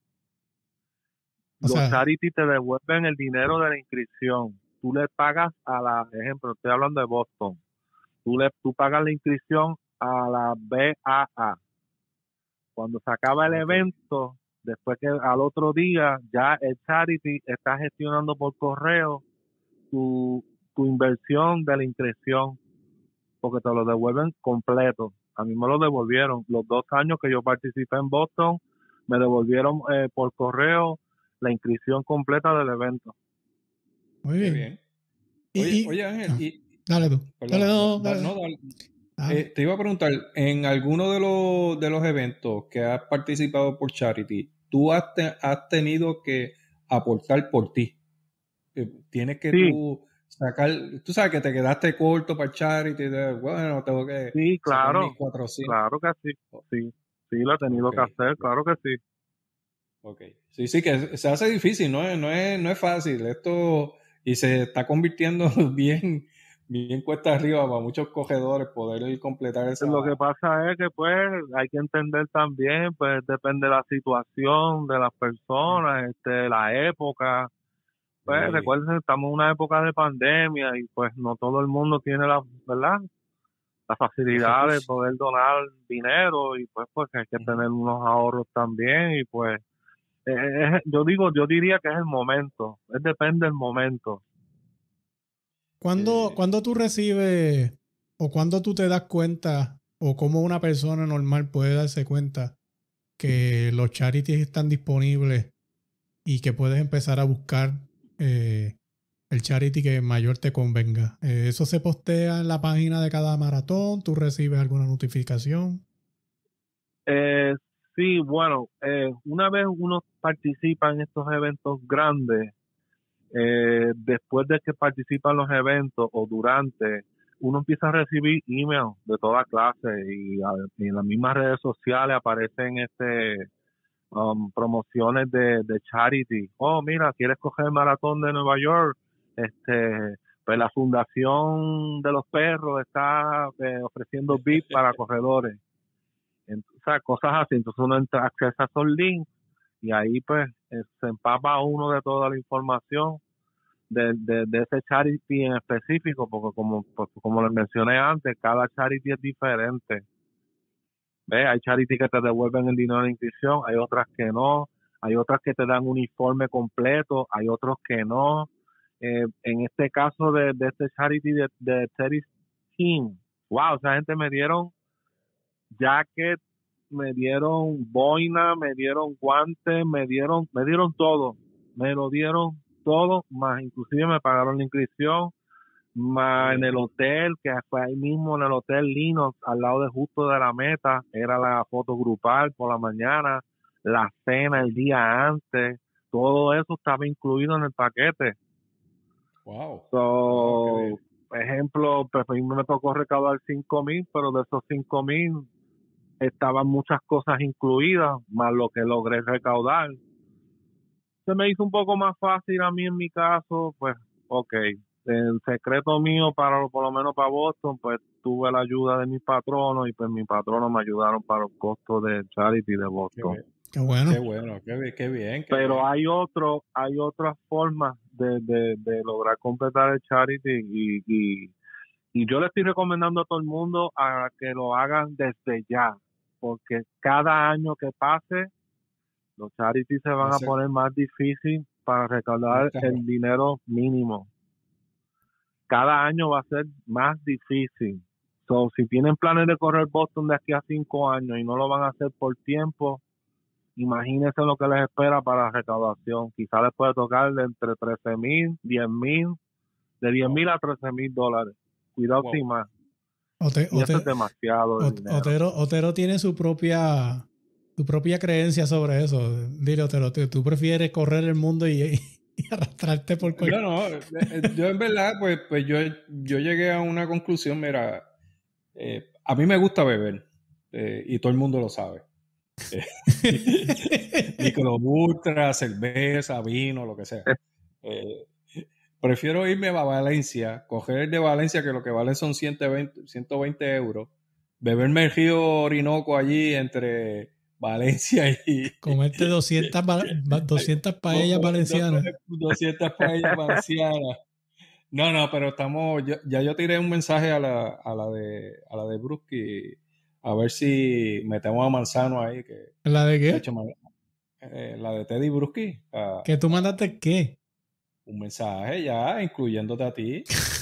O Los sea, charity te devuelven el dinero de la inscripción. Tú le pagas a la, ejemplo, estoy hablando de Boston. Tú le, tú pagas la inscripción a la B A A. Cuando se acaba el ok, evento, después que al otro día ya el charity está gestionando por correo tu, tu inversión de la inscripción, porque te lo devuelven completo. A mí me lo devolvieron. Los dos años que yo participé en Boston, me devolvieron eh, por correo la inscripción completa del evento. muy qué bien. bien. Y, Oye, y, oye, Ángel, ah, y dale tú. Dale, perdona, da- no, da- dale, no, dale. dale. Eh, te iba a preguntar, en alguno de los, de los eventos que has participado por Charity, ¿tú has, te- has tenido que aportar por ti? Eh, Tienes que Sí, tú sacar, tú sabes que te quedaste corto para Charity, de, bueno, tengo que sí, sacar mis claro, cuatrocientos. claro que sí, sí, sí, lo he tenido Ok, que hacer, claro que sí. ok. Sí, sí, que se hace difícil, no es, no es, no es fácil esto y se está convirtiendo bien, bien cuesta arriba para muchos cogedores poder completar Lo que esa... pasa es que pues hay que entender también, pues depende de la situación de las personas, este, la época. Pues Sí. recuerden, estamos en una época de pandemia y pues no todo el mundo tiene la, ¿verdad? La Los facilidad de recursos. poder donar dinero y pues pues hay que Ujú. tener unos ahorros también y pues eh, es- yo digo, yo diría que es el momento, es depende del momento. ¿Cuándo, Eh, cuándo tú recibes o cuándo tú te das cuenta o cómo una persona normal puede darse cuenta que los charities están disponibles y que puedes empezar a buscar eh, el charity que mayor te convenga? Eh, ¿Eso se postea en la página de cada maratón? ¿Tú recibes alguna notificación? Eh, sí, bueno, eh, una vez uno participa en estos eventos grandes, eh, después de que participa en los eventos o durante, uno empieza a recibir emails de toda clase y, a- y en las mismas redes sociales aparecen este um, promociones de, de charity. Oh, mira, ¿quieres coger el maratón de Nueva York? Este, pues la Fundación de los Perros está eh, ofreciendo V I P para corredores. Ent- o sea, cosas así. Entonces uno entra, accesa a esos links y ahí pues eh, se empapa uno de toda la información de, de, de ese charity en específico, porque como, pues, como les mencioné antes, cada charity es diferente. ¿Ves? Hay charity que te devuelven el dinero de inscripción, hay otras que no, hay otras que te dan un uniforme completo, hay otros que no. Eh, en este caso de, de este charity de, de Terry Team, wow, esa gente me dieron jacket, me dieron boina, me dieron guantes, me dieron, me dieron todo, me lo dieron todo, más inclusive me pagaron la inscripción, Qué más en el bien. hotel, que fue ahí mismo en el hotel Linux, al lado de justo de la meta, era la foto grupal por la mañana, la cena el día antes, todo eso estaba incluido en el paquete. Wow. Wow, qué So, bien. por ejemplo, pues a mí me tocó recaudar cinco mil, pero de esos cinco mil estaban muchas cosas incluidas, más lo que logré recaudar. Se me hizo un poco más fácil a mí en mi caso, pues, ok. El secreto mío, para por lo menos para Boston, pues tuve la ayuda de mis patronos y pues mis patronos me ayudaron para los costos de charity de Qué Boston. bien. Qué bueno. Qué bueno, qué bien, qué bien. Qué Pero bien. hay otro, hay otras formas de, de, de lograr completar el charity y, y, y yo le estoy recomendando a todo el mundo a que lo hagan desde ya, porque cada año que pase, los charities se Va van a a ser poner más difícil para más recaudar caro. el dinero mínimo. Cada año va a ser más difícil. So, si tienen planes de correr Boston de aquí a cinco años y no lo van a hacer por tiempo, imagínense lo que les espera para la recaudación. Quizás les puede tocar de entre trece mil, diez mil, de diez mil a trece mil dólares. Cuidado Wow. sin más. Ote- Y eso Ote- es demasiado Ot- dinero. Otero, Otero tiene su propia, su propia creencia sobre eso. Dile, Otero, tú, tú prefieres correr el mundo y, y arrastrarte por Yo cualquier... no, eh, eh, yo en verdad, pues, pues yo, yo llegué a una conclusión, mira, eh, a mí me gusta beber, eh, y todo el mundo lo sabe. Eh, Michelob Ultra, cerveza, vino, lo que sea. Eh, prefiero irme a Valencia, coger el de Valencia, que lo que vale son ciento veinte, ciento veinte euros, beberme el río Orinoco allí entre Valencia y... Comerte doscientas, ba- ba- doscientas paellas valencianas. doscientas paellas valencianas. No, no, pero estamos, yo- ya yo tiré un mensaje a la, a la de a la de Brusky, a ver si metemos a Manzano ahí, que ¿La de de qué? hecho, man- eh, la de Teddy Brusky, a- ¿Que tú mandaste qué? un mensaje ya, incluyéndote a ti.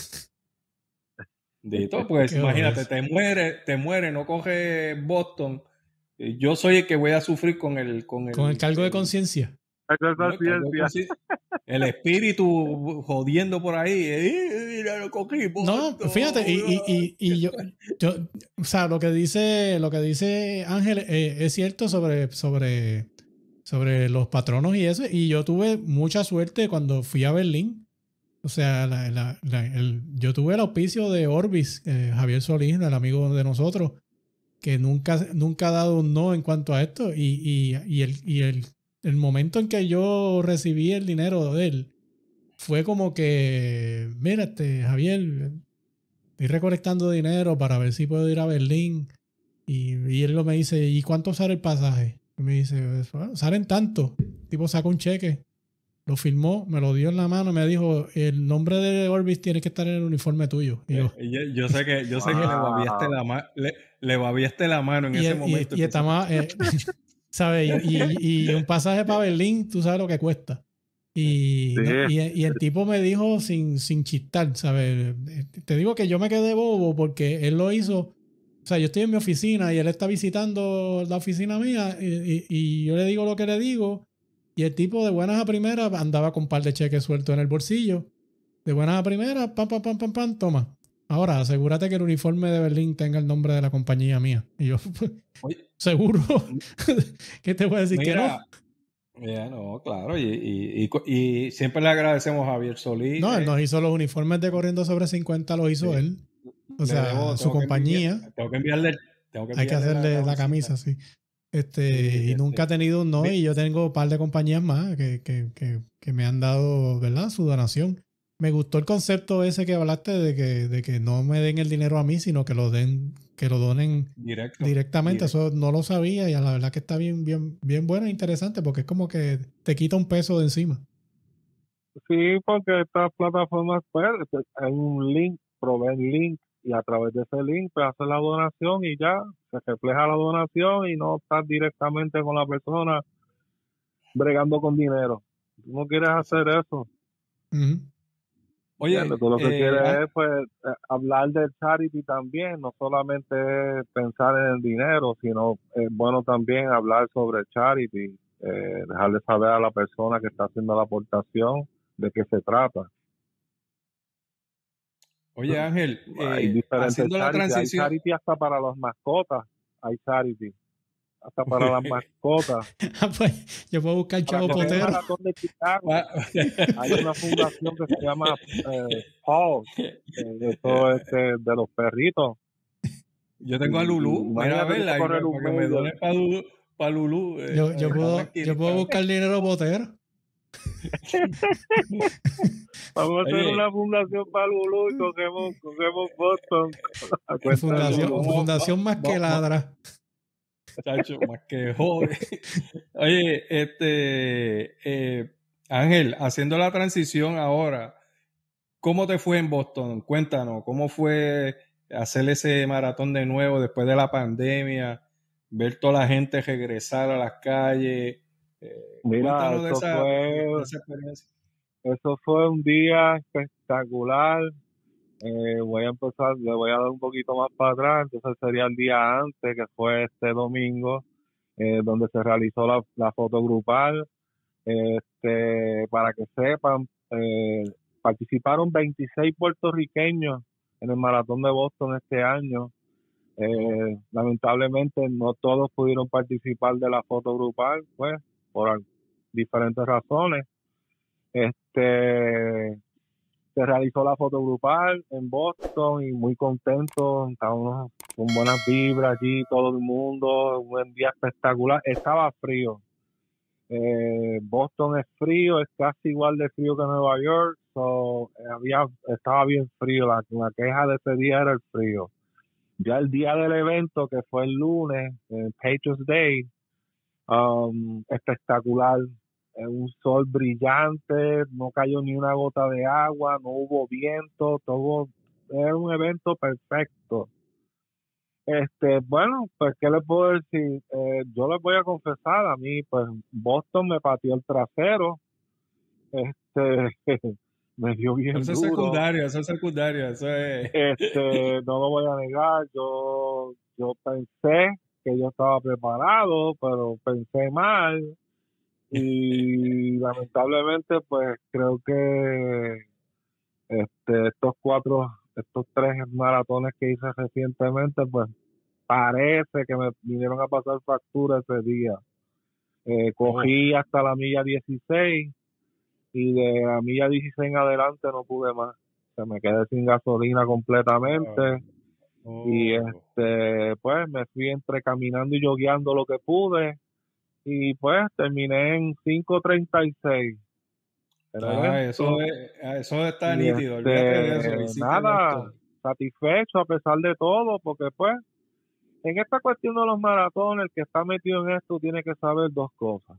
Dito, pues Qué imagínate, horror. te muere, te muere, no coge Boston. Eh, Yo soy el que voy a sufrir con el, con el, Con el cargo de el- conciencia. Eso es no, el cargo de conciencia. conciencia. El espíritu jodiendo por ahí. Eh, mira, lo cogí, No, Boston. fíjate, y, y, y, y yo, yo, o sea, lo que dice, lo que dice Ángel eh, es cierto sobre, sobre, sobre los patronos y eso, y yo tuve mucha suerte cuando fui a Berlín. O sea, la, la, la, el, yo tuve el auspicio de Orbis, eh, Javier Solís, el amigo de nosotros, que nunca, nunca ha dado un no en cuanto a esto. Y, y, y, el, y el, el momento en que yo recibí el dinero de él fue como que, mira, este, Javier, estoy recolectando dinero para ver si puedo ir a Berlín. Y, y él lo me dice, ¿y cuánto sale el pasaje? Y me dice, bueno, salen tanto. El tipo saca un cheque, lo firmó, me lo dio en la mano, me dijo, el nombre de Orbis tiene que estar en el uniforme tuyo. Y yo, Eh, yo, yo sé que, yo sé que le babiaste Wow. la mano, le, le babiaste la mano en y, ese el- y, momento. y está más, eh, ¿sabes? Y, y, y un pasaje para Berlín, tú sabes lo que cuesta. Y, Sí. no- y, y el tipo me dijo sin, sin chistar, ¿sabes? Te digo que yo me quedé bobo porque él lo hizo. O sea, yo estoy en mi oficina y él está visitando la oficina mía y, y- y yo le digo lo que le digo y el tipo de buenas a primeras andaba con un par de cheques sueltos en el bolsillo. De buenas a primeras, pam, pam, pam, pam, pam, toma. Ahora, asegúrate que el uniforme de Berlín tenga el nombre de la compañía mía. Y yo, Oye, seguro. ¿Qué te voy a decir que no? mira, ya, no, claro, y, y, y, y siempre le agradecemos a Javier Solís. No, él eh, nos hizo los uniformes de corriendo sobre cincuenta, los hizo Sí. él. O le sea, debo- su tengo que compañía. enviar- tengo que enviarle, tengo que Hay que enviarle hacerle la camisita. camisa, sí. Este, Sí, y nunca ha este, tenido un no, mi- y yo tengo un par de compañías más que, que, que, que me han dado, ¿verdad? Su donación. Me gustó el concepto ese que hablaste de que, de que no me den el dinero a mí, sino que lo den, que lo donen directo, directamente. directo. Eso no lo sabía y a la verdad que está bien, bien, bien bueno e interesante porque es como que te quita un peso de encima. Sí, porque estas plataformas, pues, hay un link, proveen link, y a través de ese link, pues, haces la donación y ya, se refleja la donación y no estás directamente con la persona bregando con dinero. Tú no quieres hacer eso. Ujú. Oye, ¿Entiendes? Tú lo que eh, quieres ah, es, pues, eh, hablar del charity también, no solamente pensar en el dinero, sino es bueno también hablar sobre el charity, eh, dejarle saber a la persona que está haciendo la aportación de qué se trata. oye Ángel, Hay eh, diferentes haciendo la charity, hay transición, charity hasta para las mascotas, hay charity hasta para las mascotas. Ah, pues, yo puedo buscar Para Chavo coger el Potero. maratón de Chicago, ah, hay una fundación que se llama eh, Paws, eh, eso es de, de los perritos. yo tengo a Y, y Lulú, mira a imagínate verla, tú y correr para un que me medio. donen para Lulú, pa Lulú, eh, Yo, yo, está puedo, tranquilita. yo puedo buscar dinero Potero. Vamos a hacer Oye, una fundación para Lulú y cogemos, cogemos Boston a En cuenta de fundación, Lulú. vamos, fundación va- más que va- va- ladra. chacho, más que jode. Oye, este, eh, Ángel, haciendo la transición ahora, ¿cómo te fue en Boston? Cuéntanos, ¿cómo fue hacer ese maratón de nuevo después de la pandemia? Ver toda la gente regresar a las calles. Eh, Mira, cuéntanos de eso esa, fue, de esa experiencia. eso fue un día espectacular. Eh, voy a empezar, le voy a dar un poquito más para atrás, entonces sería el día antes, que fue este domingo, eh, donde se realizó la, la foto grupal. Este, para que sepan, eh, participaron veintiséis puertorriqueños en el Maratón de Boston este año. Eh, lamentablemente no todos pudieron participar de la foto grupal, pues, por diferentes razones. Este, se realizó la foto grupal en Boston y muy contentos, estábamos con buenas vibras allí, todo el mundo, un buen día espectacular. Estaba frío. Eh, Boston es frío, es casi igual de frío que Nueva York, so, eh, había, estaba bien frío, la, la queja de ese día era el frío. Ya el día del evento, que fue el lunes, eh, Patriots Day, um, espectacular, eh, un sol brillante, no cayó ni una gota de agua, no hubo viento, todo, era un evento perfecto. Este, bueno, pues, ¿qué les puedo decir? Eh, yo les voy a confesar, a mí, pues, Boston me pateó el trasero, este, me dio bien Eso es duro. secundario, eso es secundario, eso es... Este, no lo voy a negar, yo, yo pensé que yo estaba preparado, pero pensé mal, y lamentablemente, pues, creo que, este, estos cuatro, estos tres maratones que hice recientemente, pues, parece que me vinieron a pasar factura ese día. Eh, cogí oh. hasta la milla dieciséis y de la milla dieciséis en adelante no pude más. Se me quedé sin gasolina completamente. Oh. Oh. Y este, pues me fui entre caminando y jogueando lo que pude. Y pues terminé en cinco treinta y seis. Ah, eso, es, eso está y nítido, este, olvídate de eso. Nada, satisfecho a pesar de todo, porque pues en esta cuestión de los maratones, el que está metido en esto tiene que saber dos cosas.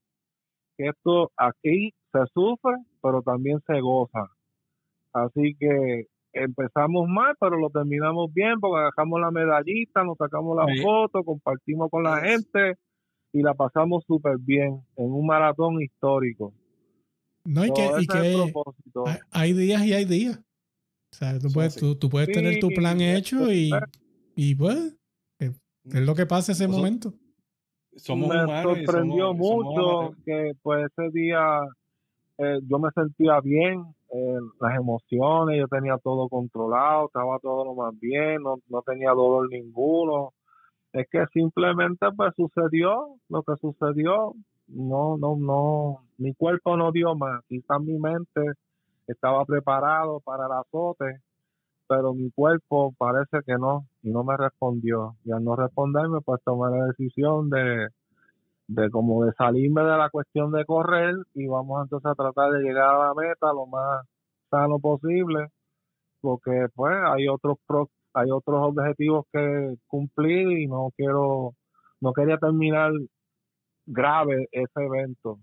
Que esto aquí se sufre, pero también se goza. Así que empezamos mal, pero lo terminamos bien, porque agarramos la medallita, nos sacamos la sí. foto, compartimos con la gente y la pasamos súper bien en un maratón histórico. No, y que, y que hay, hay días y hay días. O sea, tú puedes, tú, tú puedes sí, tener tu plan hecho y, y pues, es lo que pasa ese Nosotros, momento. Somos me humanos sorprendió y somos, mucho somos que pues ese día eh, yo me sentía bien, eh, las emociones, yo tenía todo controlado, estaba todo lo más bien, no, no tenía dolor ninguno. Es que simplemente pues sucedió lo que sucedió, no, no, no, mi cuerpo no dio más, quizás mi mente estaba preparado para el azote, pero mi cuerpo parece que no, y no me respondió, y al no responderme pues tomé la decisión de, de como de salirme de la cuestión de correr, y vamos entonces a tratar de llegar a la meta lo más sano posible, porque pues hay otros pro, hay otros objetivos que cumplir y no quiero, no quería terminar grave ese evento.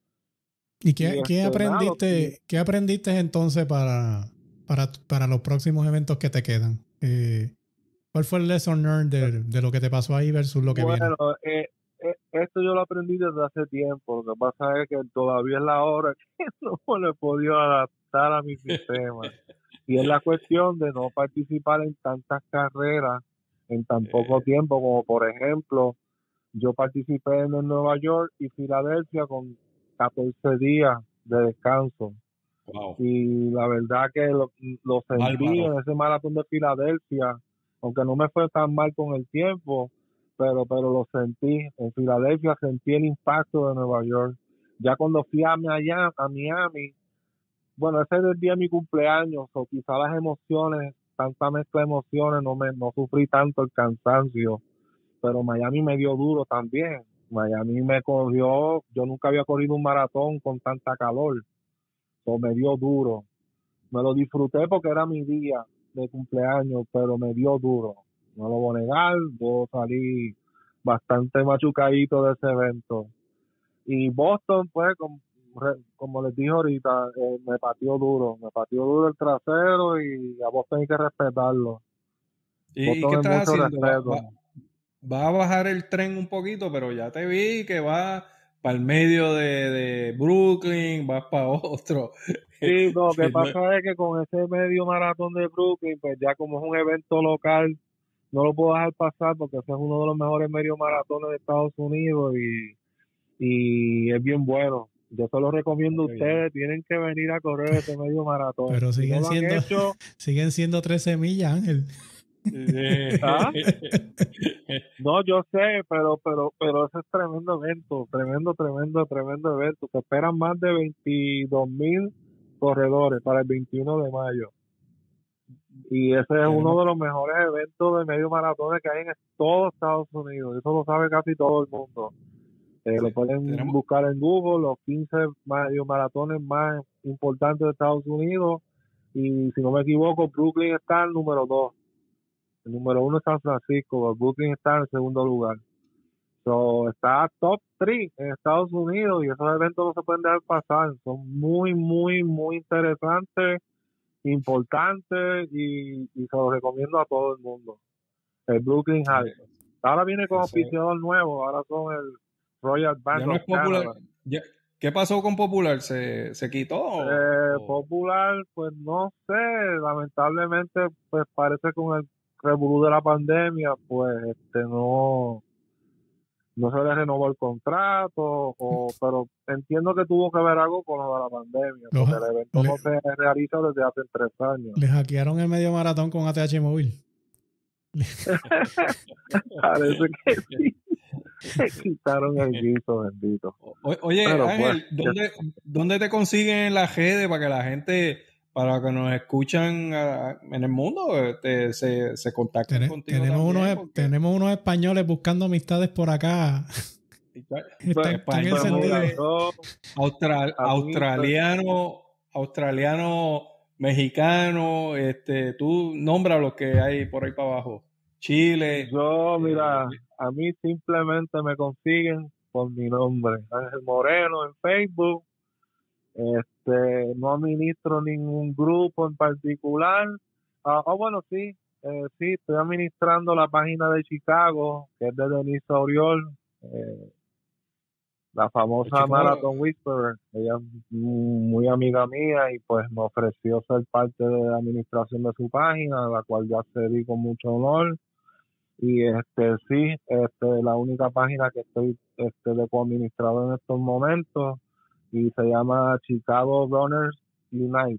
¿Y qué, y ¿qué este, aprendiste, nada, qué aprendiste entonces para, para, para los próximos eventos que te quedan? Eh, ¿Cuál fue el lesson learned de, de lo que te pasó ahí versus lo que bueno, viene? Bueno, eh, eh, esto yo lo aprendí desde hace tiempo. Lo que pasa es que todavía es la hora que no me lo he podido adaptar a mi sistema. Y es la cuestión de no participar en tantas carreras en tan poco tiempo, como por ejemplo, yo participé en el Nueva York y Filadelfia con catorce días de descanso. Wow. Y la verdad que lo, lo sentí en ese maratón de Filadelfia, aunque no me fue tan mal con el tiempo, pero pero lo sentí. En Filadelfia sentí el impacto de Nueva York. Ya cuando fui a Miami, a Miami bueno, ese es el día de mi cumpleaños, o quizá las emociones, tanta mezcla de emociones, no me no sufrí tanto el cansancio, pero Miami me dio duro también. Miami me cogió, yo nunca había corrido un maratón con tanta calor, so me dio duro. Me lo disfruté porque era mi día de cumpleaños, pero me dio duro. No lo voy a negar, yo salí bastante machucadito de ese evento. Y Boston, pues, como, como les dije ahorita, eh, me pateó duro, me pateó duro el trasero y a Boston hay que respetarlo. ¿Y, ¿y qué estás haciendo? Va, va, va a bajar el tren un poquito, pero ya te vi que va para el medio de, de Brooklyn, vas para otro. Sí, lo que pasa es que con ese medio maratón de Brooklyn, pues ya como es un evento local, no lo puedo dejar pasar porque ese es uno de los mejores medio maratones de Estados Unidos y, y es bien bueno. Yo se lo recomiendo a ustedes, tienen que venir a correr ese medio maratón. Pero siguen, si no siendo, hecho, siguen siendo trece millas, Ángel. ¿Ah? No, yo sé, pero pero pero ese es tremendo evento, tremendo, tremendo, tremendo evento. Se esperan más de veintidós mil corredores para el veintiuno de mayo. Y ese es uno de los mejores eventos de medio maratones que hay en todo Estados Unidos. Eso lo sabe casi todo el mundo. Eh, sí, lo pueden tenemos... buscar en Google, los quince medio maratones más importantes de Estados Unidos. Y si no me equivoco, Brooklyn está en el número dos. El número uno es San Francisco, Brooklyn está en el segundo lugar. So, está top tres en Estados Unidos y esos eventos no se pueden dejar pasar. Son muy, muy, muy interesantes, importantes y, y se los recomiendo a todo el mundo. El Brooklyn High. Ahora viene con auspiciador nuevo, ahora son el Royal Bank ya no of es popular. Canada. Ya, ¿qué pasó con Popular? ¿Se, se quitó? Eh, o... Popular, pues no sé, lamentablemente pues parece con el revolú de la pandemia, pues este no no se le renovó el contrato, o, pero entiendo que tuvo que ver algo con lo de la pandemia, porque Los, el evento le, no se realiza desde hace tres años. Le hackearon el medio maratón con A T H móvil. Parece que sí. Se quitaron el guiso, bendito. O, oye, pero, Ángel, pues, ¿dónde, ¿dónde te consiguen las redes para que la gente, para que nos escuchan uh, en el mundo, te, se, se contacten Ten, contigo tenemos también? Unos, porque... Tenemos unos españoles buscando amistades por acá. Están, están encendidos. Austral, australiano, australiano, mexicano, este, tú nombra los que hay por ahí para abajo. Chile. Yo, mira, eh, a mí simplemente me consiguen por mi nombre, Ángel Moreno, en Facebook. Este, no administro ningún grupo en particular. Ah, oh, bueno, sí, eh, sí, estoy administrando la página de Chicago, que es de Denise Oriol, eh, la famosa Marathon Whisperer. Ella es muy amiga mía y pues me ofreció ser parte de la administración de su página, la cual ya cedí con mucho honor. Y este sí, este la única página que estoy este de coadministrador en estos momentos y se llama Chicago Runners Unite.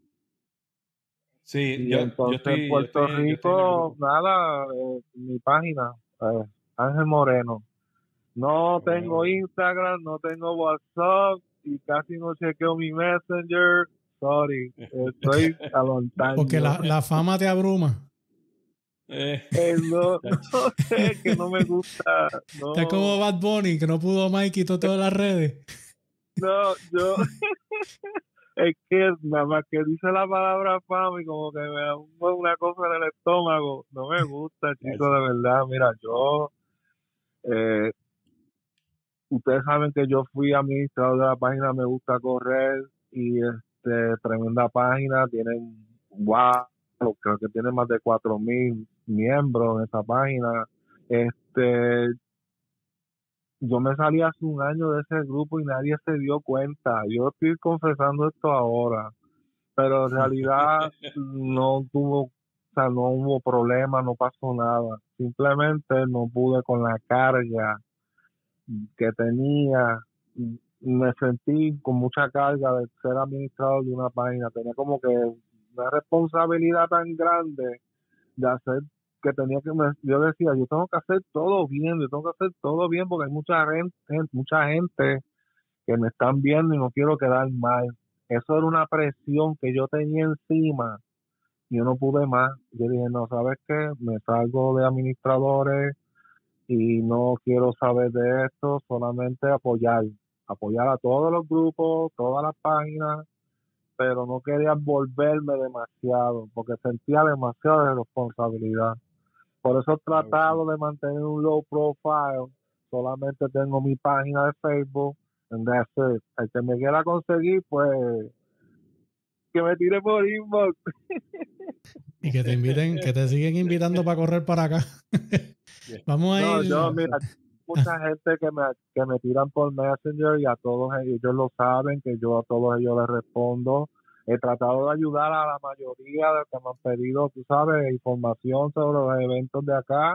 Sí, y yo, entonces yo estoy, Puerto yo estoy, Rico, yo estoy nada, eh, mi página, eh, Ángel Moreno. No tengo oh. Instagram, no tengo WhatsApp y casi no chequeo mi Messenger. Sorry, estoy a montaña. Porque la, la fama te abruma. Eh, eh, no, no sé, que no me gusta. No. Está como Bad Bunny, que no pudo más y quitó todas las redes. No, yo. Es que nada más que dice la palabra fama y como que me da una cosa en el estómago. No me gusta, chicos, de verdad. Mira, yo. Eh, ustedes saben que yo fui administrador de la página Me Gusta Correr y este tremenda página. Tienen. Wow. Creo que tiene más de cuatro mil miembros en esa página. Este, yo me salí hace un año de ese grupo y nadie se dio cuenta. Yo estoy confesando esto ahora, pero en realidad no tuvo, o sea, no hubo problema, no pasó nada. Simplemente no pude con la carga que tenía. Me sentí con mucha carga de ser administrador de una página. Tenía como que una responsabilidad tan grande de hacer que tenía que me, yo decía yo tengo que hacer todo bien, yo tengo que hacer todo bien porque hay mucha gente, mucha gente que me están viendo y no quiero quedar mal. Eso era una presión que yo tenía encima y yo no pude más. Yo dije, no, ¿sabes qué? Me salgo de administradores y no quiero saber de esto, solamente apoyar, apoyar a todos los grupos, todas las páginas, pero no quería envolverme demasiado, porque sentía demasiada responsabilidad. Por eso he tratado de mantener un low profile, solamente tengo mi página de Facebook, and that's it. El que me quiera conseguir, pues, que me tire por inbox. Y que te inviten, que te siguen invitando para correr para acá. Vamos a no, ir. Yo, mira, mucha gente que me, que me tiran por Messenger y a todos ellos lo saben, que yo a todos ellos les respondo. He tratado de ayudar a la mayoría de los que me han pedido, tú sabes, información sobre los eventos de acá.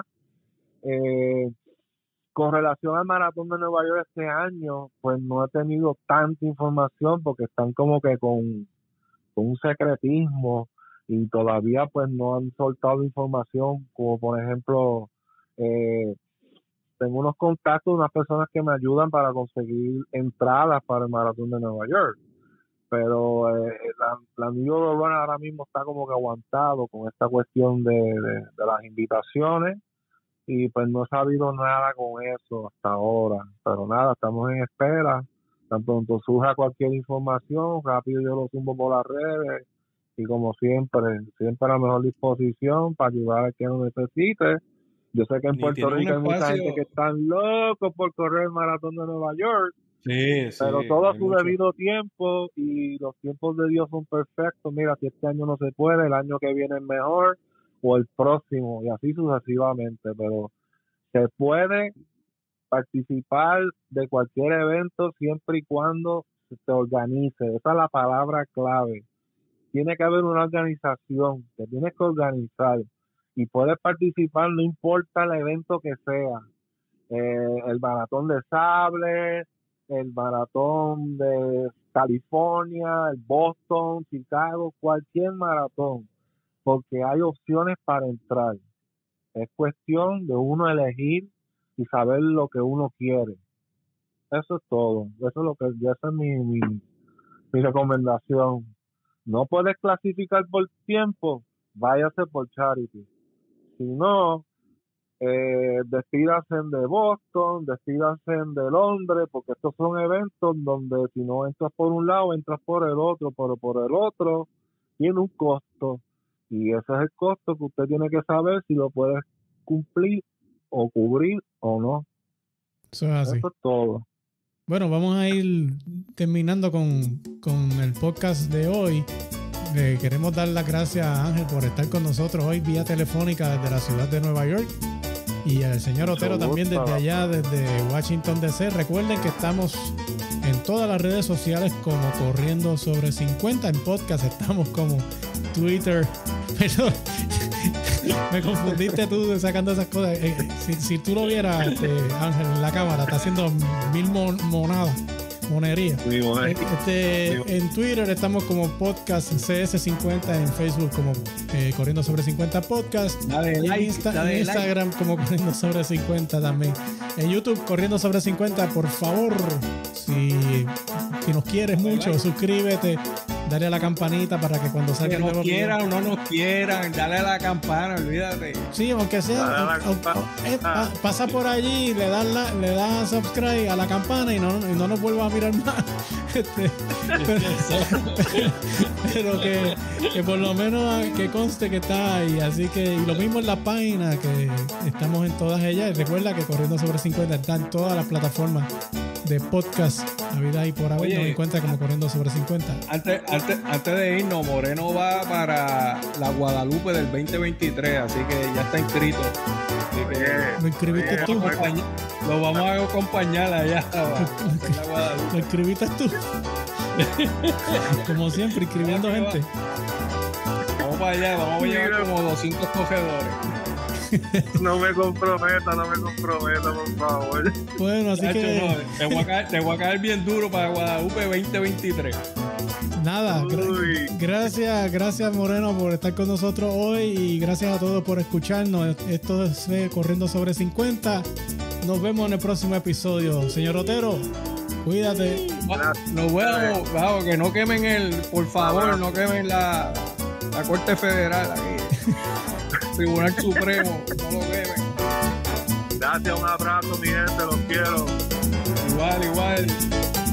Eh, con relación al Maratón de Nueva York este año, pues no he tenido tanta información porque están como que con, con un secretismo y todavía pues no han soltado información, como por ejemplo, eh, tengo unos contactos de unas personas que me ayudan para conseguir entradas para el Maratón de Nueva York. Pero eh, la, la New York Run ahora mismo está como que aguantado con esta cuestión de, de, de las invitaciones y pues no he sabido nada con eso hasta ahora, pero nada, estamos en espera. Tan pronto surja cualquier información, rápido yo lo subo por las redes y como siempre, siempre a la mejor disposición para ayudar a quien lo necesite. Yo sé que en Ni Puerto tiene Rico hay un mucha espacio- gente que están locos por correr el Maratón de Nueva York. Sí, sí. Pero todo a hay su mucho. debido tiempo y los tiempos de Dios son perfectos. Mira, si este año no se puede, el año que viene es mejor o el próximo y así sucesivamente. Pero se puede participar de cualquier evento siempre y cuando se organice. Esa es la palabra clave. Tiene que haber una organización, te tienes que organizar y puedes participar no importa el evento que sea. Eh, el maratón de sable, el maratón de California, el Boston, Chicago, cualquier maratón, porque hay opciones para entrar. Es cuestión de uno elegir y saber lo que uno quiere. Eso es todo. Eso es lo que, esa es mi, mi, mi recomendación. No puedes clasificar por tiempo, váyase por charity. Si no, Eh, despídanse de Boston, despídanse de Londres, porque estos son eventos donde si no entras por un lado, entras por el otro, pero por el otro tiene un costo y ese es el costo que usted tiene que saber si lo puede cumplir o cubrir o no. Eso es así. Eso es todo. Bueno, vamos a ir terminando con, con el podcast de hoy. Le queremos dar las gracias a Ángel por estar con nosotros hoy vía telefónica desde la ciudad de Nueva York y al señor Mucho Otero también gusto. desde allá, desde Washington D C. Recuerden que estamos en todas las redes sociales como Corriendo Sobre cincuenta. En podcast estamos como Twitter. Perdón, me confundiste tú sacando esas cosas. Eh, si, si tú lo vieras, este, Ángel, en la cámara, está haciendo mil mon- monadas. Monería. Mi mujer. Este, en Twitter estamos como Podcast C S cincuenta, en Facebook como eh, Corriendo Sobre cincuenta Podcast, Dale en, like, Insta- dale en Instagram como Corriendo Sobre cincuenta también. En YouTube Corriendo Sobre cincuenta, por favor, si, si nos quieres Dale mucho, like. suscríbete, dale a la campanita para que cuando salga Que el nos nuevo video- quieran o no nos quieran, dale a la campana, olvídate. Sí, aunque sea, Dale a la au- au- campana. eh, pa- pasa por allí, le das la, le das subscribe a la campana y no, y no nos vuelvas a mirar más. Este, pero pero que, que por lo menos que conste que está ahí. Así que, y lo mismo en la página, que estamos en todas ellas. Y recuerda que Corriendo Sobre cincuenta está en todas las plataformas de podcast, la vida y por haber. Oye. Nos encuentra como Corriendo Sobre cincuenta. Antes, antes, antes de irnos, Moreno va para la Guadalupe del veinte veintitrés, así que ya está inscrito. Así que ¿Lo inscribiste Oye, tú? lo, acompañ- lo vamos a acompañar allá a la Guadalupe. ¿Lo inscribiste tú? Como siempre, inscribiendo Vamos que gente. Vamos para allá, vamos a llevar como doscientos cogedores. No me comprometa, no me comprometa, por favor. Bueno, así Chacho, que no, te, voy a caer, te voy a caer bien duro para Guadalupe veinte veintitrés. nada, gra- Uy. gracias, gracias Moreno por estar con nosotros hoy y gracias a todos por escucharnos. Esto es eh, Corriendo Sobre cincuenta. Nos vemos en el próximo episodio. Señor Otero, cuídate. Nos vemos, vamos, que no quemen el, por favor, no quemen la, la Corte Federal aquí. Tribunal Supremo, no lo quemen. Gracias, un abrazo, mi gente, los quiero. Igual, igual.